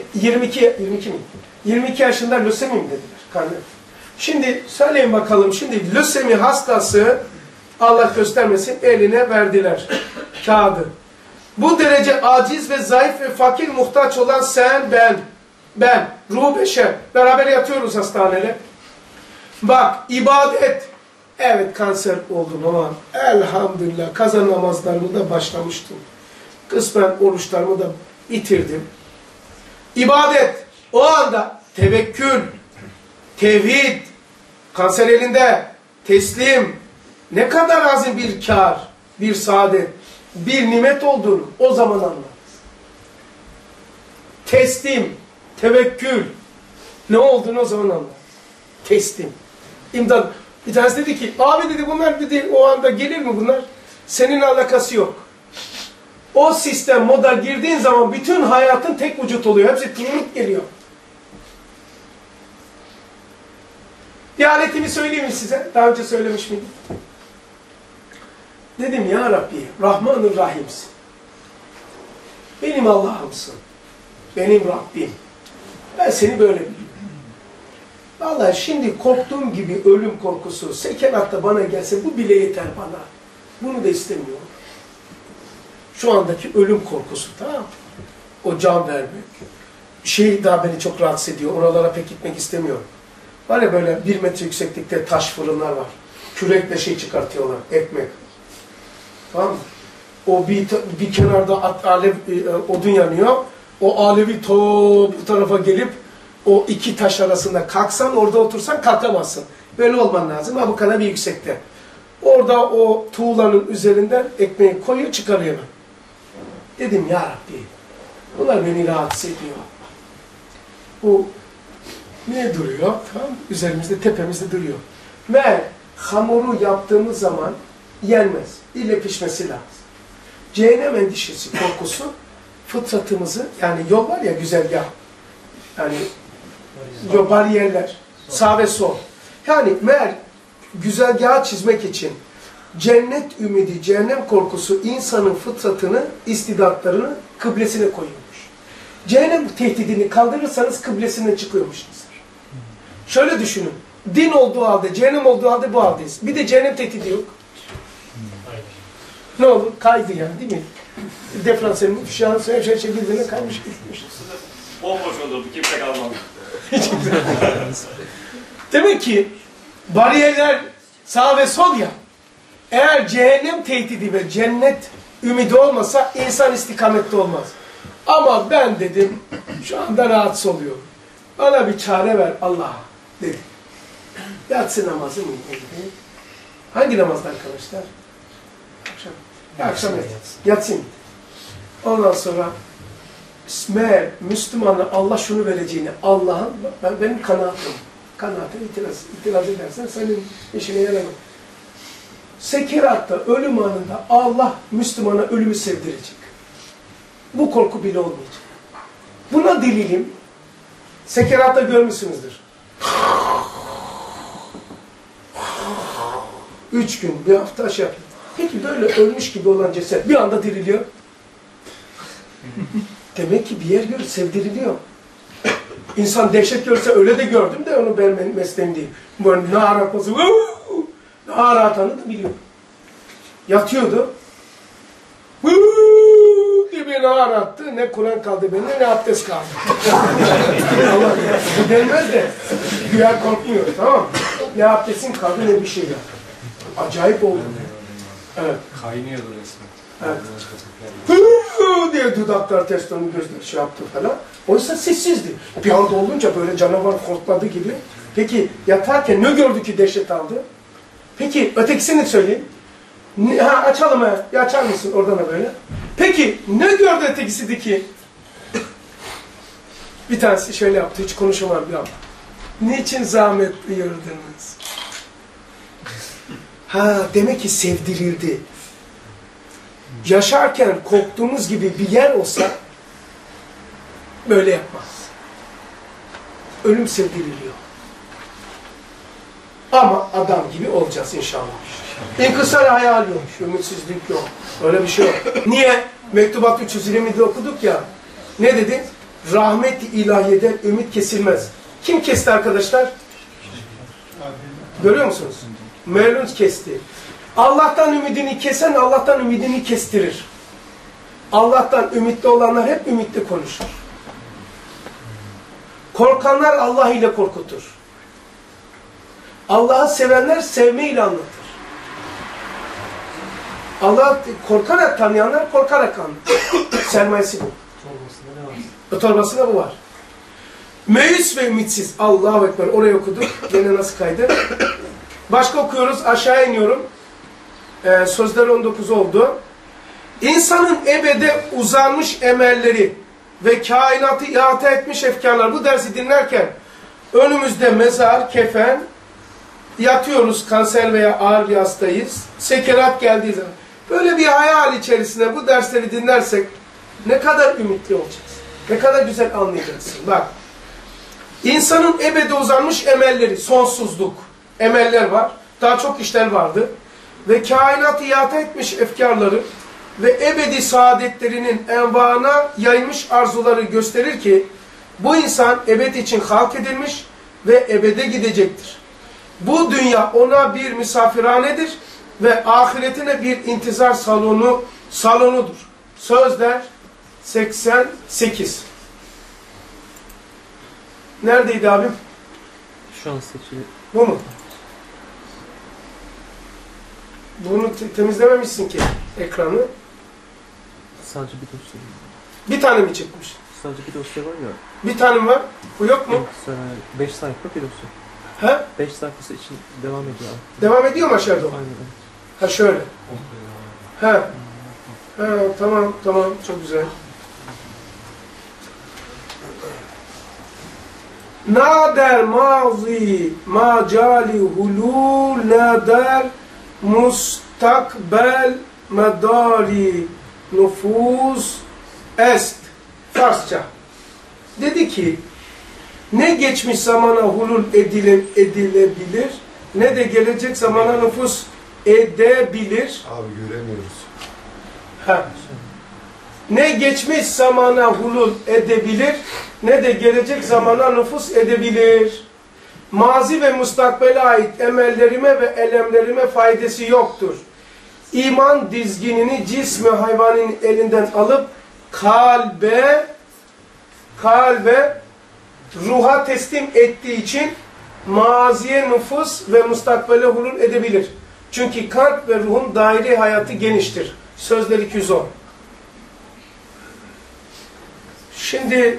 22 yaşında lösemi mi dediler? Şimdi söyleyin bakalım. Şimdi lösemi hastası Allah göstermesin eline verdiler kağıdı. Bu derece aciz ve zayıf ve fakir muhtaç olan sen, ben, ruh beşer. Beraber yatıyoruz hastanede. Bak ibadet. Evet kanser oldum ama elhamdülillah kaza namazlarımı da başlamıştım. Kısmen oruçlarımı da bitirdim. İbadet. O anda tevekkül, tevhid, kanser elinde, teslim, ne kadar azim bir kar, bir saadet, bir nimet olduğunu o zaman anlar. teslim, tevekkül. Ne olduğunu o zaman anlar. Teslim. İmdat. Bir tanesi dedi ki, abi dedi bunlar dedi o anda gelir mi bunlar? Senin alakası yok. O sistem, moda girdiğin zaman bütün hayatın tek vücut oluyor. Hepsi tırırıp geliyor. Bir aletimi söyleyeyim mi size? Daha önce söylemiş miydim? Dedim ya Rabbi, Rahman-ı Rahim'sin. Benim Allah'ımsın. Benim Rabbim. Ben seni böyle biliyorum. Vallahi şimdi korktuğum gibi ölüm korkusu, sekeratta bana gelse bu bile yeter bana. Bunu da istemiyorum. Şu andaki ölüm korkusu, tamam mı? O can vermek. Şey daha beni çok rahatsız ediyor. Oralara pek gitmek istemiyorum. Var ya böyle 1 metre yükseklikte taş fırınlar var. Kürekle şey çıkartıyorlar, ekmek. Tamam mı? O bir kenarda odun yanıyor. O alevi bu tarafa gelip o iki taş arasında kalksan, orada otursan kalkamazsın. Böyle olman lazım. Ha bu kadar bir yüksekte. Orada o tuğlanın üzerinden ekmeği koyuyor, çıkarıyor. Dedim ya Rabbi, bunlar beni rahatsız ediyor. Bu ne duruyor? Tamam, üzerimizde, tepemizde duruyor. Ve hamuru yaptığımız zaman yenmez. İlle pişmesi lazım. Cehennem endişesi, korkusu fıtratımızı, yani yol var ya güzergah, yani yol, bariyerler, sağ ve sol. Yani meğer güzergahı çizmek için cennet ümidi, cehennem korkusu insanın fıtratını, istidatlarını kıblesine koyuyormuş. Cehennem tehdidini kaldırırsanız kıblesine çıkıyormuşsunuz. Şöyle düşünün, din olduğu halde, cehennem olduğu halde bu haldeyiz. Bir de cehennem tehdidi yok. Ne olur? Kaydı yani değil mi? Diferansiyonun şu an şey birbirine kaymış gitmiş. Bomboş olurdu, kimse kalmadı. Demek ki bariyerler sağ ve sol ya. Eğer cehennem tehdidi ve cennet ümidi olmasa insan istikamette olmaz. Ama ben dedim şu anda rahatsız oluyorum. Bana bir çare ver Allah dedim. Yatsı namazı mı? Hangi namazda arkadaşlar? Akşam. Akşam yatsın. Ondan sonra meğer Müslüman'a Allah şunu vereceğini, Allah'ın, benim kanaatim. Kanaate itiraz edersen senin işine yaramaz. Sekeratta, ölüm anında Allah Müslümana ölümü sevdirecek. Bu korku bile olmayacak. Buna delilim, sekeratta görmüşsünüzdür. 3 gün, bir hafta şey yapıyor. Peki böyle ölmüş gibi olan ceset bir anda diriliyor. Demek ki bir yer görür, sevdiriliyor. İnsan dehşet görse öyle de gördüm de onu benim mesleğim değil. Böyle ne aratması, ne aratanı da biliyor. Yatıyordu. diye beni arattı. Ne Kur'an kaldı bende, ne abdest kaldı. Allah bu denmez de güya korkmuyor, tamam mı? Ne abdestin kaldı ne bir şey yok. Acayip oldu. Evet. Kaynıyordu resmen. Evet. diye dudaklar ters döndü, gözler şey yaptı falan. Oysa sessizdi. Bir anda olunca böyle canavar korkladı gibi. Peki yatarken ne gördü ki dehşet aldı? Peki ötekisini söyleyeyim. Ha, açalım ha. Ya açar mısın oradan da böyle. Peki ne gördü ötekisi ki? Bir tanesi şöyle yaptı, hiç konuşamam bir an. Niçin zahmet buyurdunuz? Ha, demek ki sevdirildi. Yaşarken korktuğumuz gibi bir yer olsa böyle yapmaz. Ölüm sevdiriliyor. Ama adam gibi olacağız inşallah. İnkısar hayal yok, ümitsizlik yok. Öyle bir şey yok. Niye? Mektubat 320'de okuduk ya. Ne dedi? Rahmet-i ilahiyeden ümit kesilmez. Kim kesti arkadaşlar? Görüyor musunuz? Melun kesti. Allah'tan ümidini kesen Allah'tan ümidini kestirir. Allah'tan ümitli olanlar hep ümitli konuşur. Korkanlar Allah ile korkutur. Allah'ı sevenler sevmeyle anlatır. Allah'ı korkarak tanıyanlar korkarak anlatır. Sermayesi bu. Torbasında bu var. Meyus ve ümitsiz. Allahu Ekber. Oraya okuduk. Gene nasıl kaydı? Başka okuyoruz. Aşağıya iniyorum. Sözler 19 oldu. İnsanın ebede uzanmış emelleri. ve kainatı ihata etmiş efkarlar. Bu dersi dinlerken önümüzde mezar, kefen, yatıyoruz, kanser veya ağır bir hastayız. Sekerat geldiği zaman. Böyle bir hayal içerisinde bu dersleri dinlersek ne kadar ümitli olacağız. Ne kadar güzel anlayacaksın. Bak, insanın ebede uzanmış emelleri, sonsuzluk, emeller var. Daha çok işler vardı. Ve kainatı ihata etmiş efkarları ve ebedi saadetlerinin envana yaymış arzuları gösterir ki bu insan ebed için halk edilmiş ve ebede gidecektir. Bu dünya ona bir misafirhanedir ve ahiretine bir intizar salonudur. Sözler 88. Neredeydi abim? Şu an seçili. Bu mu? Bunu temizlememişsin ki ekranı. Sadece bir dosya. Bir tane mi çıkmış? Sadece bir dosya var ya. Bir tane mi var? Bu yok mu? Yoksa 5 sayfa bir dosya. He? 5 sayfası için devam ediyor abi. Devam ediyor mu aşağıda? Aynen öyle. Ha şöyle. He. He, tamam, tamam. Çok güzel. Nader mazi macali hulul nader mustakbel medari nüfus est. Farsça. Dedi ki ne geçmiş zamana hulul edilebilir ne de gelecek zamana nüfus edebilir. Abi göremiyoruz. Ha. Ne geçmiş zamana hulul edebilir, ne de gelecek zamana nüfus edebilir. Mazi ve mustakbele ait emellerime ve elemlerime faydası yoktur. İman dizginini cismi hayvanın elinden alıp kalbe, ruha teslim ettiği için maziye nüfus ve mustakbele hulul edebilir. Çünkü kalp ve ruhun daire hayatı geniştir. Sözler 210. Şimdi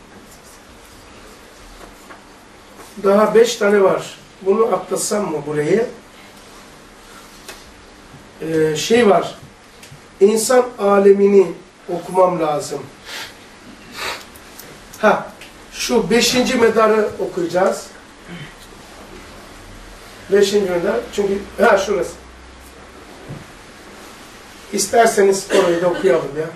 daha 5 tane var. Bunu atlasam mı burayı? Şey var. İnsan alemini okumam lazım. Ha, şu 5. medarı okuyacağız. 5. medar. Çünkü ha şurası. İsterseniz orayı da okuyalım ya.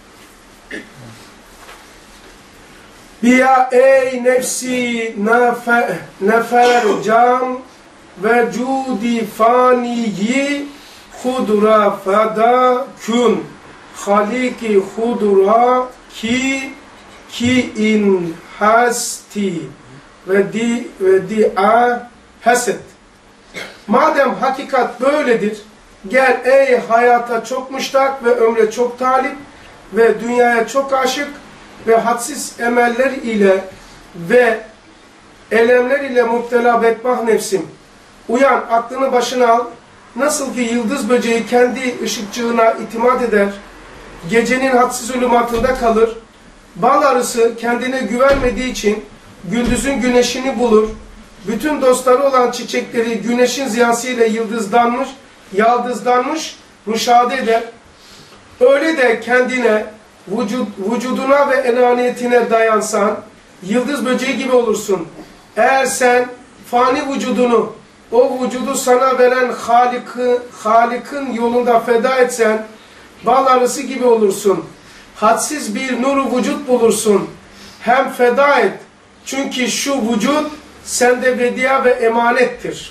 Biya ey nefsi nefer cam ve cudi faniyi hudra feda kün haliki hudra ki in hasti ve di'a haset. Madem hakikat böyledir, gel ey hayata çok müştak ve ömre çok talip ve dünyaya çok aşık ve hadsiz emeller ile ve elemler ile müptela bedbah nefsim. Uyan, aklını başına al. Nasıl ki yıldız böceği kendi ışıkçığına itimat eder, gecenin hadsiz zulümatında kalır. Bal arısı kendine güvenmediği için gündüzün güneşini bulur. Bütün dostları olan çiçekleri güneşin ziyasıyla yaldızlanmış müşahede eder. Öyle de kendine, vücuduna ve enaniyetine dayansan, yıldız böceği gibi olursun. Eğer sen fani vücudunu, o vücudu sana veren Halik'in yolunda feda etsen, bal arısı gibi olursun. Hadsiz bir nuru vücut bulursun. Hem feda et. Çünkü şu vücut sende vediya ve emanettir.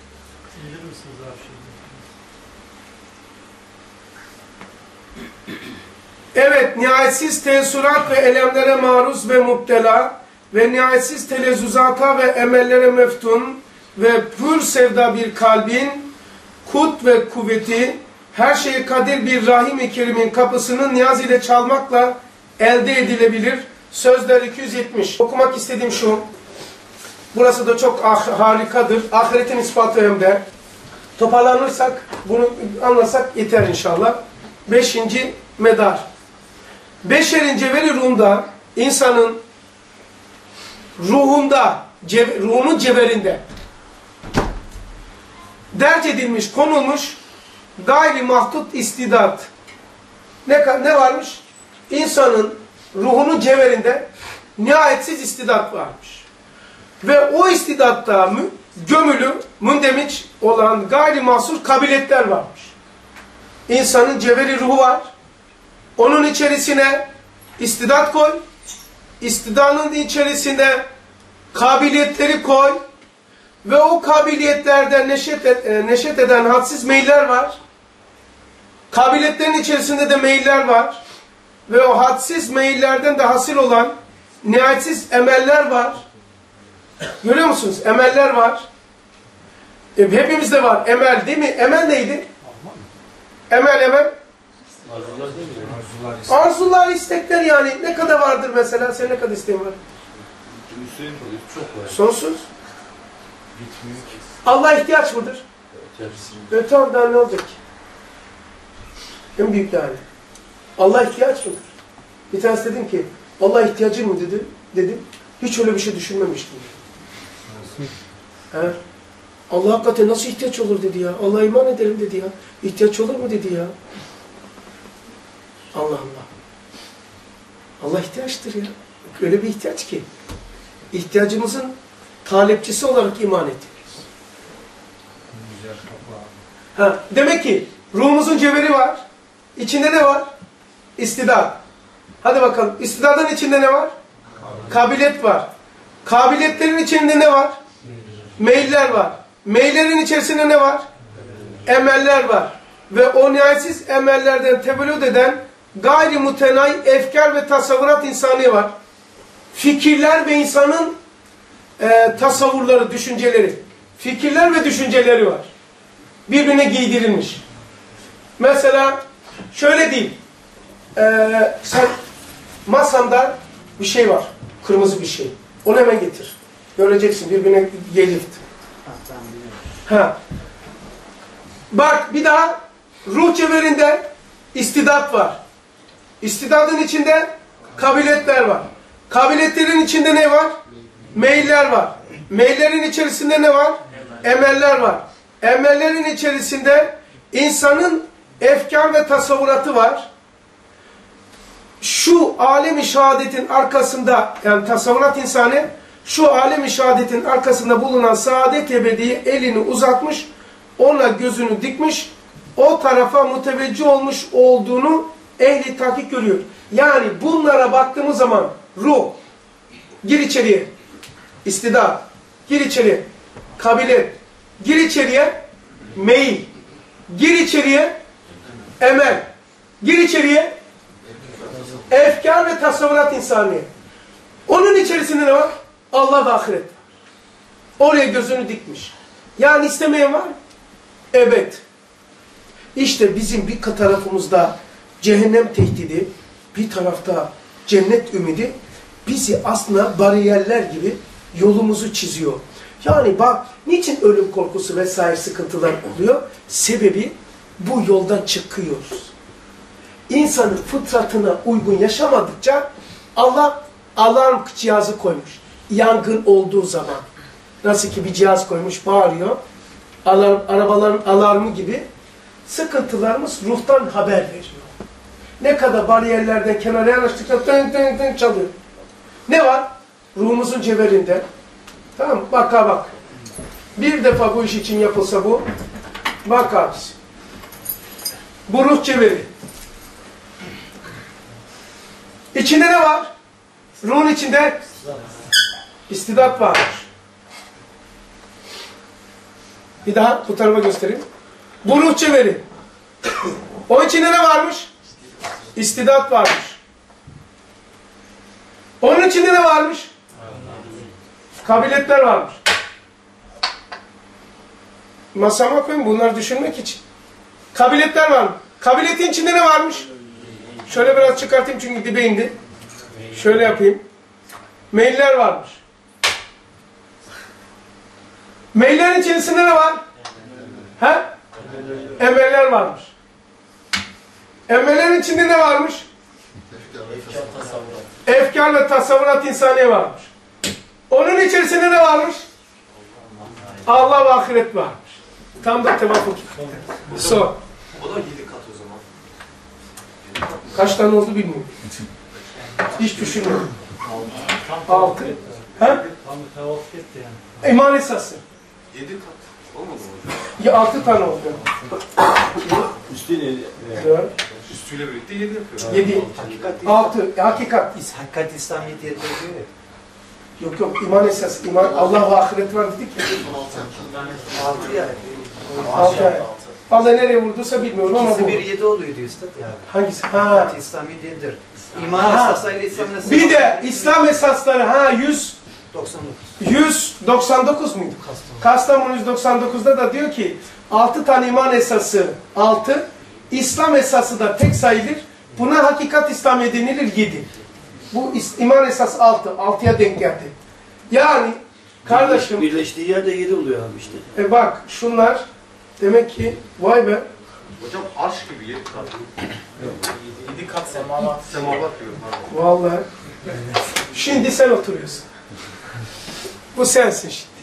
Evet, nihayetsiz teessürat ve elemlere maruz ve müptela ve nihayetsiz telezzuzata ve emellere meftun ve pür sevda bir kalbin kut ve kuvveti her şeye kadir bir Rahim-i Kerim'in kapısını niyaz ile çalmakla elde edilebilir. Sözler 270. Okumak istediğim şu. Burası da çok harikadır. Ahiretin ispatı hem de. Toparlanırsak, bunu anlasak yeter inşallah. 5. medar. Beşerin cevheri ruhunda, insanın ruhunun cevherinde derc edilmiş, konulmuş gayri mahdut istidat. Ne varmış? İnsanın ruhunun cevherinde nihayetsiz istidat varmış. Ve o istidatta gömülü, mündemiş olan gayri mahsur kabiliyetler varmış. İnsanın cevheri ruhu var. Onun içerisine istidat koy. İstidanın içerisine kabiliyetleri koy. Ve o kabiliyetlerden neşet eden hadsiz meyiller var. Kabiliyetlerin içerisinde de meyiller var. Ve o hadsiz meyillerden de hasil olan nihayetsiz emeller var. Görüyor musunuz? Emeller var. Hepimizde var. Emel değil mi? Emel neydi? Emel. Arzular, istekler yani. Ne kadar vardır mesela? Senin ne kadar isteğin var? Sonsuz. Allah ihtiyaç mıdır? Tamam, daha ne olacak ki? En büyük yani. Allah ihtiyaç mıdır? Bir tanesi dedim ki Allah ihtiyacın mı dedi. Dedim. Hiç öyle bir şey düşünmemiştim. He? Allah hakikaten nasıl ihtiyaç olur dedi ya. Allah'a iman ederim dedi ya. İhtiyaç olur mu dedi ya. Allah Allah. Allah ihtiyaçtır ya. Öyle bir ihtiyaç ki. İhtiyacımızın talepçisi olarak iman ediyoruz. Ha, demek ki ruhumuzun cevheri var. İçinde ne var? İstidat. Hadi bakalım. İstidadın içinde ne var? Kabiliyet var. Kabiliyetlerin içinde ne var? Meyiller var. Meyillerin içerisinde ne var? Emeller var. Ve o nihayetsiz emellerden tevellüd eden gayri mutenay efkar ve tasavvurat insani var. Fikirler ve insanın tasavvurları, düşünceleri. Fikirler ve düşünceleri var. Birbirine giydirilmiş. Mesela şöyle diyeyim. Sen masanda bir şey var. Kırmızı bir şey. Onu hemen getir. Göreceksin birbirine gelir. Ha. Bak bir daha ruh cevherinde istidat var. İstidadın içinde kabiliyetler var. Kabiliyetlerin içinde ne var? Meyiller var. Meyillerin içerisinde ne var? Emeller var. Emellerin içerisinde insanın efkar ve tasavvuratı var. Şu alem-i şehadetin arkasında, yani tasavvurat insanı, şu alem-i şehadetin arkasında bulunan saadet ebediye elini uzatmış, ona gözünü dikmiş, o tarafa müteveccih olmuş olduğunu ehli tahkik görüyor. Yani bunlara baktığımız zaman ruh, gir içeriye, istidat, gir içeriye, kabiliyet, gir içeriye, meyil, gir içeriye, emel, gir içeriye, efkar ve tasavvurat insaniye. Onun içerisinde ne var? Allah ve ahiret var. Oraya gözünü dikmiş. Yani istemeyen var mı? Evet. İşte bizim bir tarafımızda cehennem tehdidi, bir tarafta cennet ümidi bizi aslında bariyerler gibi yolumuzu çiziyor. Yani bak niçin ölüm korkusu vesaire sıkıntılar oluyor? Sebebi bu yoldan çıkıyoruz. İnsanın fıtratına uygun yaşamadıkça Allah alarm cihazı koymuş. Yangın olduğu zaman. Nasıl ki bir cihaz koymuş bağırıyor. Arabaların alarmı gibi sıkıntılarımız ruhtan haber veriyor. Ne kadar bariyerlerden kenara yanaştıkça tın tın tın çalıyor. Ne var? Ruhumuzun cevherinde. Tamam mı? Bak. Bir defa bu iş için yapılsa bu. Bak abisi. Bu ruh cevheri. İçinde ne var? Ruhun içinde istidat varmış. Bir daha bu tarafa göstereyim. Bu ruh cevheri. O içinde ne varmış? İstidat varmış. Onun içinde ne varmış? Kabiliyetler varmış. Masama koyayım bunları düşünmek için. Kabiliyetler var mı? Kabiliyetin içinde ne varmış? Şöyle biraz çıkartayım çünkü dibe indi. Şöyle yapayım. Meyiller varmış. Meyillerin içerisinde ne var? He? Emeller varmış. Emellerin içinde ne varmış? Efkar ve tasavvurat insaniye varmış. Onun içerisinde ne varmış? Allah ve ahiret varmış. Tam da tevafuk. So. O da 7 kat o zaman. Kaç tane oldu bilmiyorum. Hiç düşünmüyorum. 6. Ha? İman esası. 7 kat. Olmadı mı? Ya 6 tane oldu. Üstüne 4, Üstüyle birlikte 7 yapıyor. 7, 6. Hakikat. Hakikat İslamiyet diye diyor ya. Yok yok, iman esası. İman, Allah ve ahiret var dedik ya. 6 yani. 6 ayet. Allah nereye vurduysa bilmiyorum ama İkisi bu. 1-7 oluyor diyor üstad yani. Hangisi? Ha. Hakikat İslamiyet diyedir. İman Aha. esasıyla İslam esası. Bir de İslam esasları ha 99. 199 muydu? Kastamonu 199'da da diyor ki 6 tane iman esası 6, İslam esası da tek sayılır. Buna hakikat İslamiyet denilir 7. Bu iman esası 6. 6'ya denk geldi. Yani kardeşim birleştiği yerde 7 oluyor abi işte. bak şunlar demek ki vay be. Hocam arş gibi 7 kat. 7 kat semavat. Semavat diyorum. Vallahi. Şimdi sen oturuyorsun. Bu sensin şimdi.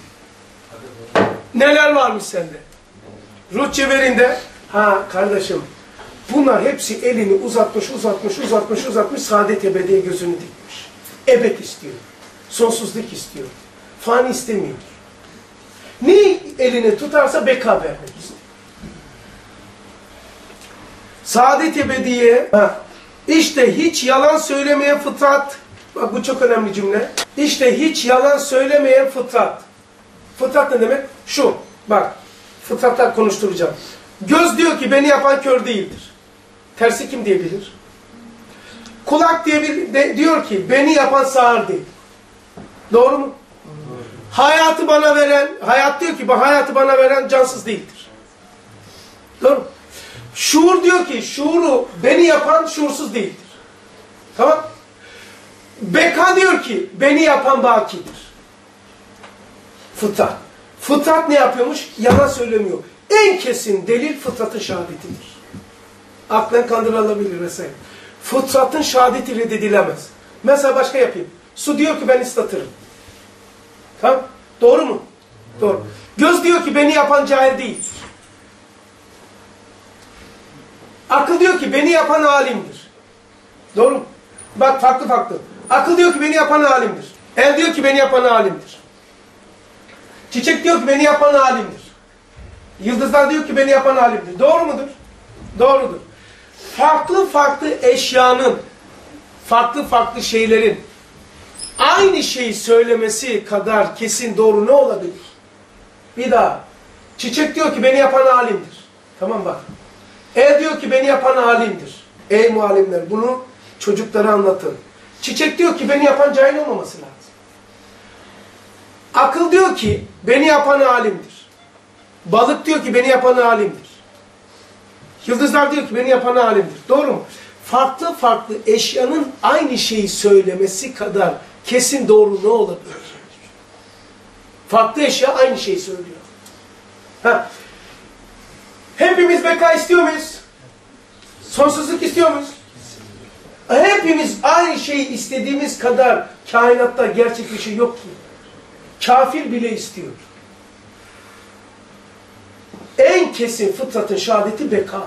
Neler varmış sende? Ruh cevherinde, ha kardeşim, bunlar hepsi elini uzatmış, saadet ebediye gözünü dikmiş. Ebed istiyor. Sonsuzluk istiyor. Fani istemiyor. Ne elini tutarsa beka vermek istiyor. Saadet ebediye, işte hiç yalan söylemeyen fıtrat, bak bu çok önemli cümle. İşte hiç yalan söylemeyen fıtrat. Fıtrat ne demek? Şu, bak, fıtratlar konuşturacağım. Göz diyor ki beni yapan kör değildir. Tersi kim diyebilir? Kulak diyor ki beni yapan sağır değil. Doğru mu? Hayatı bana veren, hayat diyor ki hayatı bana veren cansız değildir. Doğru mu? Şuur diyor ki şuuru beni yapan şuursuz değildir. Tamam? Beka diyor ki beni yapan bakidir. Fıtrat. Fıtrat ne yapıyormuş? Yalan söylemiyor. En kesin delil fıtratın şehadetidir. Aklen kandırılabilir vesaire. Fıtratın şehadeti reddedilemez. Mesela başka yapayım. Su diyor ki ben ıslatırım. Tamam? Doğru mu? Doğru. Göz diyor ki beni yapan cahil değil. Akıl diyor ki beni yapan alimdir. Doğru mu? Bak farklı. Akıl diyor ki beni yapan alimdir. El diyor ki beni yapan alimdir. Çiçek diyor ki beni yapan alimdir. Yıldızlar diyor ki beni yapan alimdir. Doğru mudur? Doğrudur. Farklı eşyanın, farklı şeylerin aynı şeyi söylemesi kadar kesin doğru ne olabilir? Bir daha. Çiçek diyor ki beni yapan alimdir. Tamam bak. El diyor ki beni yapan alimdir. Ey muallimler bunu çocuklara anlatın. Çiçek diyor ki beni yapan cahil olmaması lazım. Akıl diyor ki beni yapan alimdir. Balık diyor ki beni yapan alimdir. Yıldızlar diyor ki beni yapan alimdir. Doğru mu? Farklı eşyanın aynı şeyi söylemesi kadar kesin doğru ne olabilir? Farklı eşya aynı şeyi söylüyor. Ha. Hepimiz beka istiyor muyuz? Sonsuzluk istiyor muyuz? Hepimiz aynı şeyi istediğimiz kadar kainatta gerçek bir şey yok ki. Kafir bile istiyor. En kesin fıtratın şehadeti bekadır.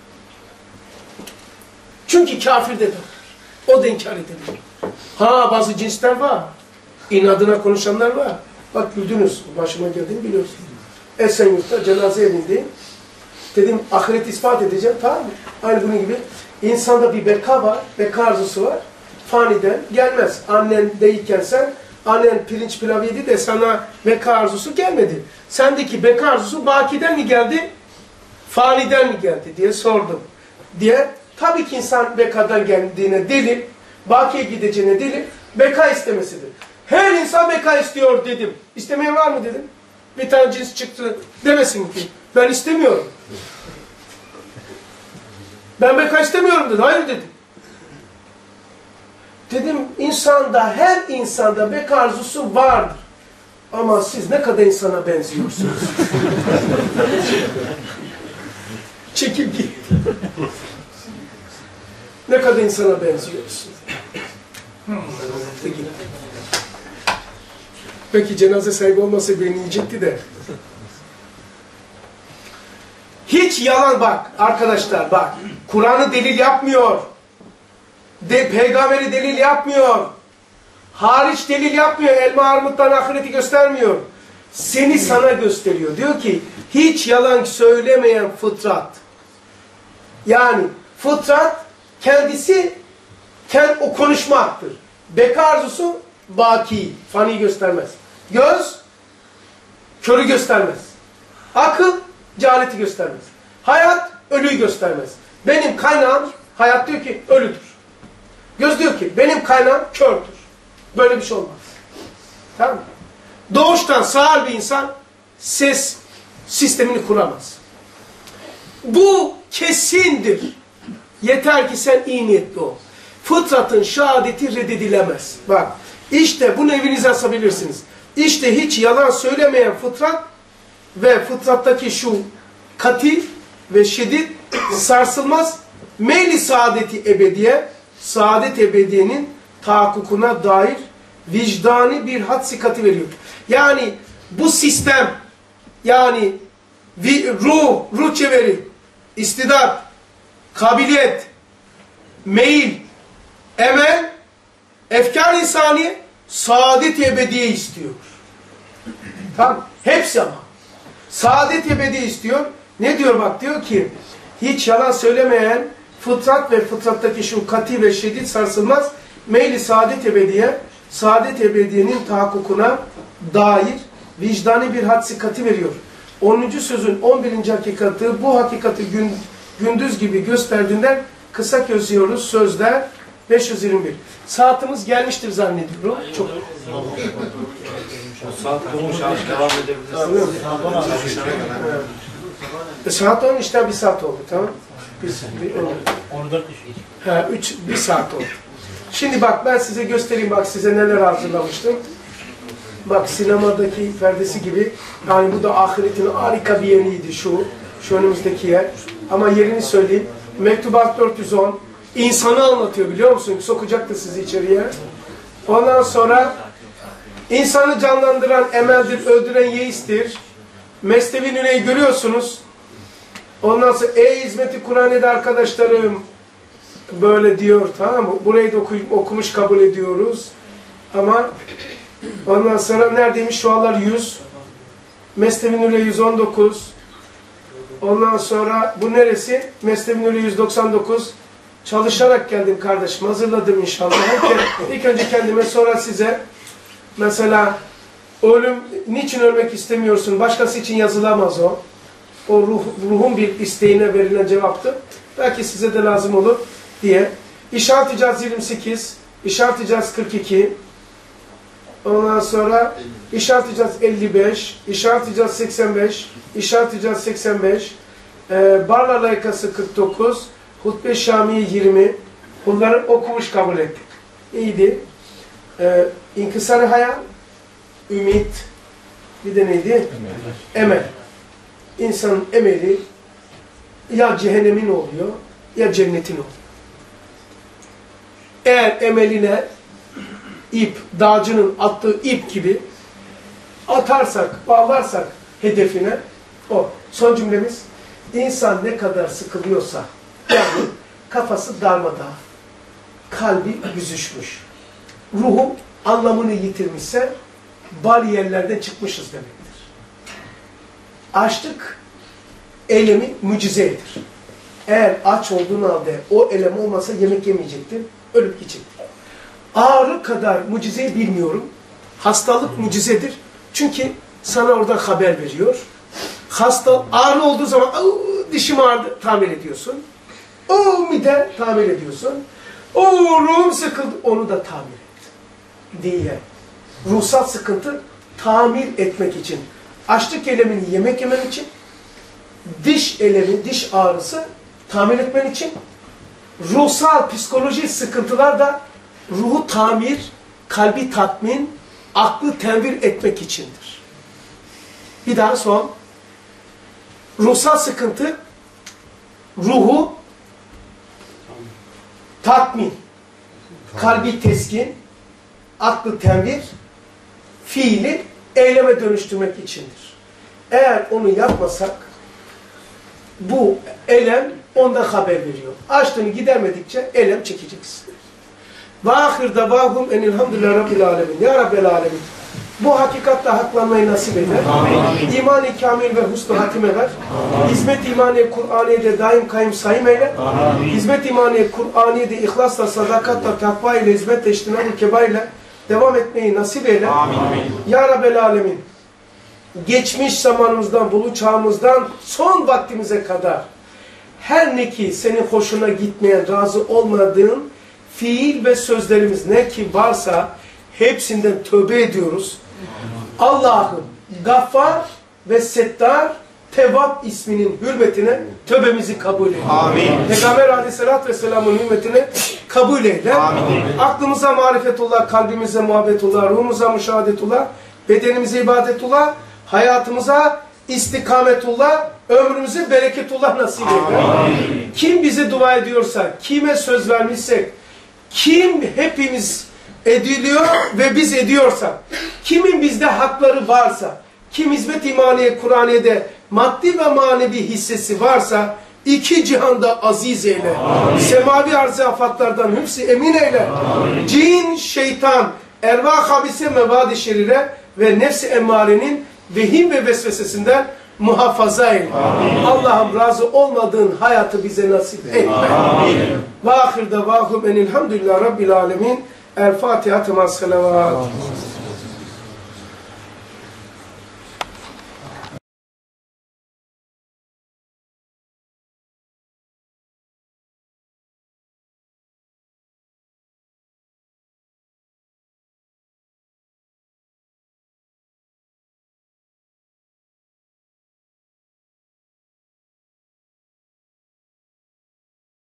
Çünkü kafir de var. O da inkar edemiyor. Ha bazı cinsler var. İnadına konuşanlar var. Bak güldünüz. Başıma geldiğini biliyorsunuz. Esenyurt'ta cenaze evindeyim. Dedim ahiret ispat edeceğim. Tamam mı? Aynı bunun gibi. İnsanda bir beka var. Beka arzusu var. Faniden gelmez. Annen değilken sen annen pirinç pilav yedi de sana beka arzusu gelmedi. Sendeki beka arzusu bakiden mi geldi? Faniden mi geldi diye sordum. Diye tabii ki insan bekadan geldiğine delil, bakiye gideceğine delil, beka istemesidir. Her insan beka istiyor dedim. İstemeyen var mı dedim. Bir tane cins çıktı demesin ki ben istemiyorum. Ben beka istemiyorum dedi. Hayır dedim. Dedim insanda, her insanda beka arzusu vardır. Ama siz ne kadar insana benziyorsunuz. Çekil git. Ne kadar insana benziyorsun. Peki cenaze sahibi olmasa beni yiyecekti de. Hiç yalan bak arkadaşlar bak. Kur'an'ı delil yapmıyor. peygamberi delil yapmıyor. Hariç delil yapmıyor. Elma armuttan ahireti göstermiyor. Seni sana gösteriyor. Diyor ki hiç yalan söylemeyen fıtrat. Yani fıtrat kendisi o konuşmaktır. Beka arzusu baki, fani göstermez. Göz körü göstermez. Akıl cehaleti göstermez. Hayat ölüyü göstermez. Benim kaynağım, hayat diyor ki ölüdür. Göz diyor ki benim kaynağım kördür. Böyle bir şey olmaz. Tamam mı? Doğuştan sağır bir insan ses sistemini kuramaz. Bu kesindir. Yeter ki sen iyi niyetli ol. Fıtratın şehadeti reddedilemez. Bak işte bunu evinize asabilirsiniz. İşte hiç yalan söylemeyen fıtrat ve fıtrattaki şu katil ve şiddet sarsılmaz meyli saadeti ebediye, saadet ebediyenin tahakkukuna dair vicdani bir had sikati veriyor. Yani bu sistem, yani ruh çeviri, istidat, kabiliyet, meyil, emel, efkar insani, saadet ebediye istiyor. Tamam, hepsi ama. Saadet ebediye istiyor. Ne diyor bak, diyor ki hiç yalan söylemeyen fıtrat ve fıtrattaki şu kati ve şiddet sarsılmaz meyli saadet ebediye, saadet ebediyenin tahakkukuna dair vicdani bir hadsikati veriyor. 10. sözün 11. hakikati, bu hakikati gündüz gibi gösterdiğinden kısa gözlüyoruz sözler 521. Saatimiz gelmiştir zannediyorum. Çok. Saat olmuş abi, devam edebiliriz. Saat 10 işte bir saat oldu, tamam. Bir saat oldu. Şimdi bak ben size göstereyim, bak size neler hazırlamıştım. Bak sinemadaki perdesi gibi, yani bu da ahiretin harika bir yeriydi şu önümüzdeki yer. Ama yerini söyleyeyim. Mektubat 410 insanı anlatıyor, biliyor musun? Sokacaktı sizi içeriye. Ondan sonra insanı canlandıran emeldir, öldüren yeistir. Mesnevi Nüre'yi görüyorsunuz. Ondan sonra ey hizmeti Kur'an'da arkadaşlarım böyle diyor, tamam mı? Burayı da okumuş kabul ediyoruz. Ama ondan sonra neredeymiş? Şualar 100. Mesnevi Nüre 119. Ondan sonra bu neresi? Mesnevi Nüre 199. Çalışarak geldim kardeşim. Hazırladım inşallah. İlk önce kendime, sonra size. Mesela niçin ölmek istemiyorsun? Başkası için yazılamaz o. O ruhun bir isteğine verilen cevaptı. Belki size de lazım olur diye. İşaret icaz 28, İşaret icaz 42, ondan sonra İşaret icaz 55, İşaret icaz 85, İşaret icaz 85, Barla Laykası 49, Hutbe Şamii 20. Bunları okumuş kabul ettik. İyiydi. İnkısar-ı hayal, ümit, bir de neydi? Emel. İnsanın emeli ya cehennemin oluyor ya cennetin oluyor. Eğer emeline ip, dağcının attığı ip gibi atarsak, bağlarsak hedefine, o. Son cümlemiz, insan ne kadar sıkılıyorsa, yani kafası darmadağın, kalbi büzüşmüş, ruhu anlamını yitirmişse bariyerlerden çıkmışız demektir. Açlık eylemi mucizedir. Eğer aç olduğun halde o eylem olmasa yemek yemeyecektin, ölüp gidecektin. Ağrı kadar mucizeyi bilmiyorum. Hastalık mucizedir. Çünkü sana orada haber veriyor. Ağrı olduğu zaman dişim ağrıdı, tamir ediyorsun. Mide tamir ediyorsun. Ruhum sıkıldı, onu da tamir et diye. Ruhsal sıkıntı tamir etmek için. Açlık elemini yemek yemen için, diş elemi, diş ağrısı tamir etmen için, ruhsal, psikolojik sıkıntılar da ruhu tamir, kalbi tatmin, aklı tenvir etmek içindir. Bir daha son. Ruhsal sıkıntı, ruhu tatmin, kalbi teskin, aklı tenvir, fiili eyleme dönüştürmek içindir. Eğer onu yapmasak, bu elem onda haber veriyor. Açlığını gidermedikçe elem çekeceksin. Ve ahir davahum enilhamdülillahi rabbil alemin. Ya Rabbel alemin. Bu hakikatle haklanmayı nasip eder. İman-ı kamil ve husn-u hatime ver. Hizmet imaniye Kur'aniye'de daim kaim sayım eyle. Hizmet imaniye Kur'aniye'de ihlasla, sadakatla, takva ile, hizmetle, iştinab-ı keba ile devam etmeyi nasip eyle. Ya Rabbel alemin. Geçmiş zamanımızdan, bulu çağımızdan son vaktimize kadar her ne ki senin hoşuna gitmeyen, razı olmadığın fiil ve sözlerimiz ne ki varsa hepsinden tövbe ediyoruz. Allah'ım Gaffar ve Settar Tevvab isminin hürmetine tövbemizi kabul eyle. Amin. Peygamber aleyhissalatü vesselamın hürmetine kabul eyle. Amin. Aklımıza marifetullah, kalbimize muhabbetullah, ruhumuza müşahadetullah, bedenimize ibadetullah, hayatımıza istikametullah, ömrümüze bereketullah nasip eyle. Amin. Kim bize dua ediyorsa, kime söz vermişsek, kim hepimiz ediliyor ve biz ediyorsak, kimin bizde hakları varsa, kim hizmet imaniye Kur'aniye'de maddi ve manevi hissesi varsa, iki cihanda aziz eyle. Amin. Semavi arz-ı afatlardan hıfz-ı emin eyle. Amin. Cin, şeytan, ervah habise mevadi şerire ve nefs-i emmarenin vehim ve vesvesesinden muhafaza eyle. Allah'ım razı olmadığın hayatı bize nasip eyle. Ve ahir davahum enilhamdülillahi rabbil alemin. El Fatiha temas salavat.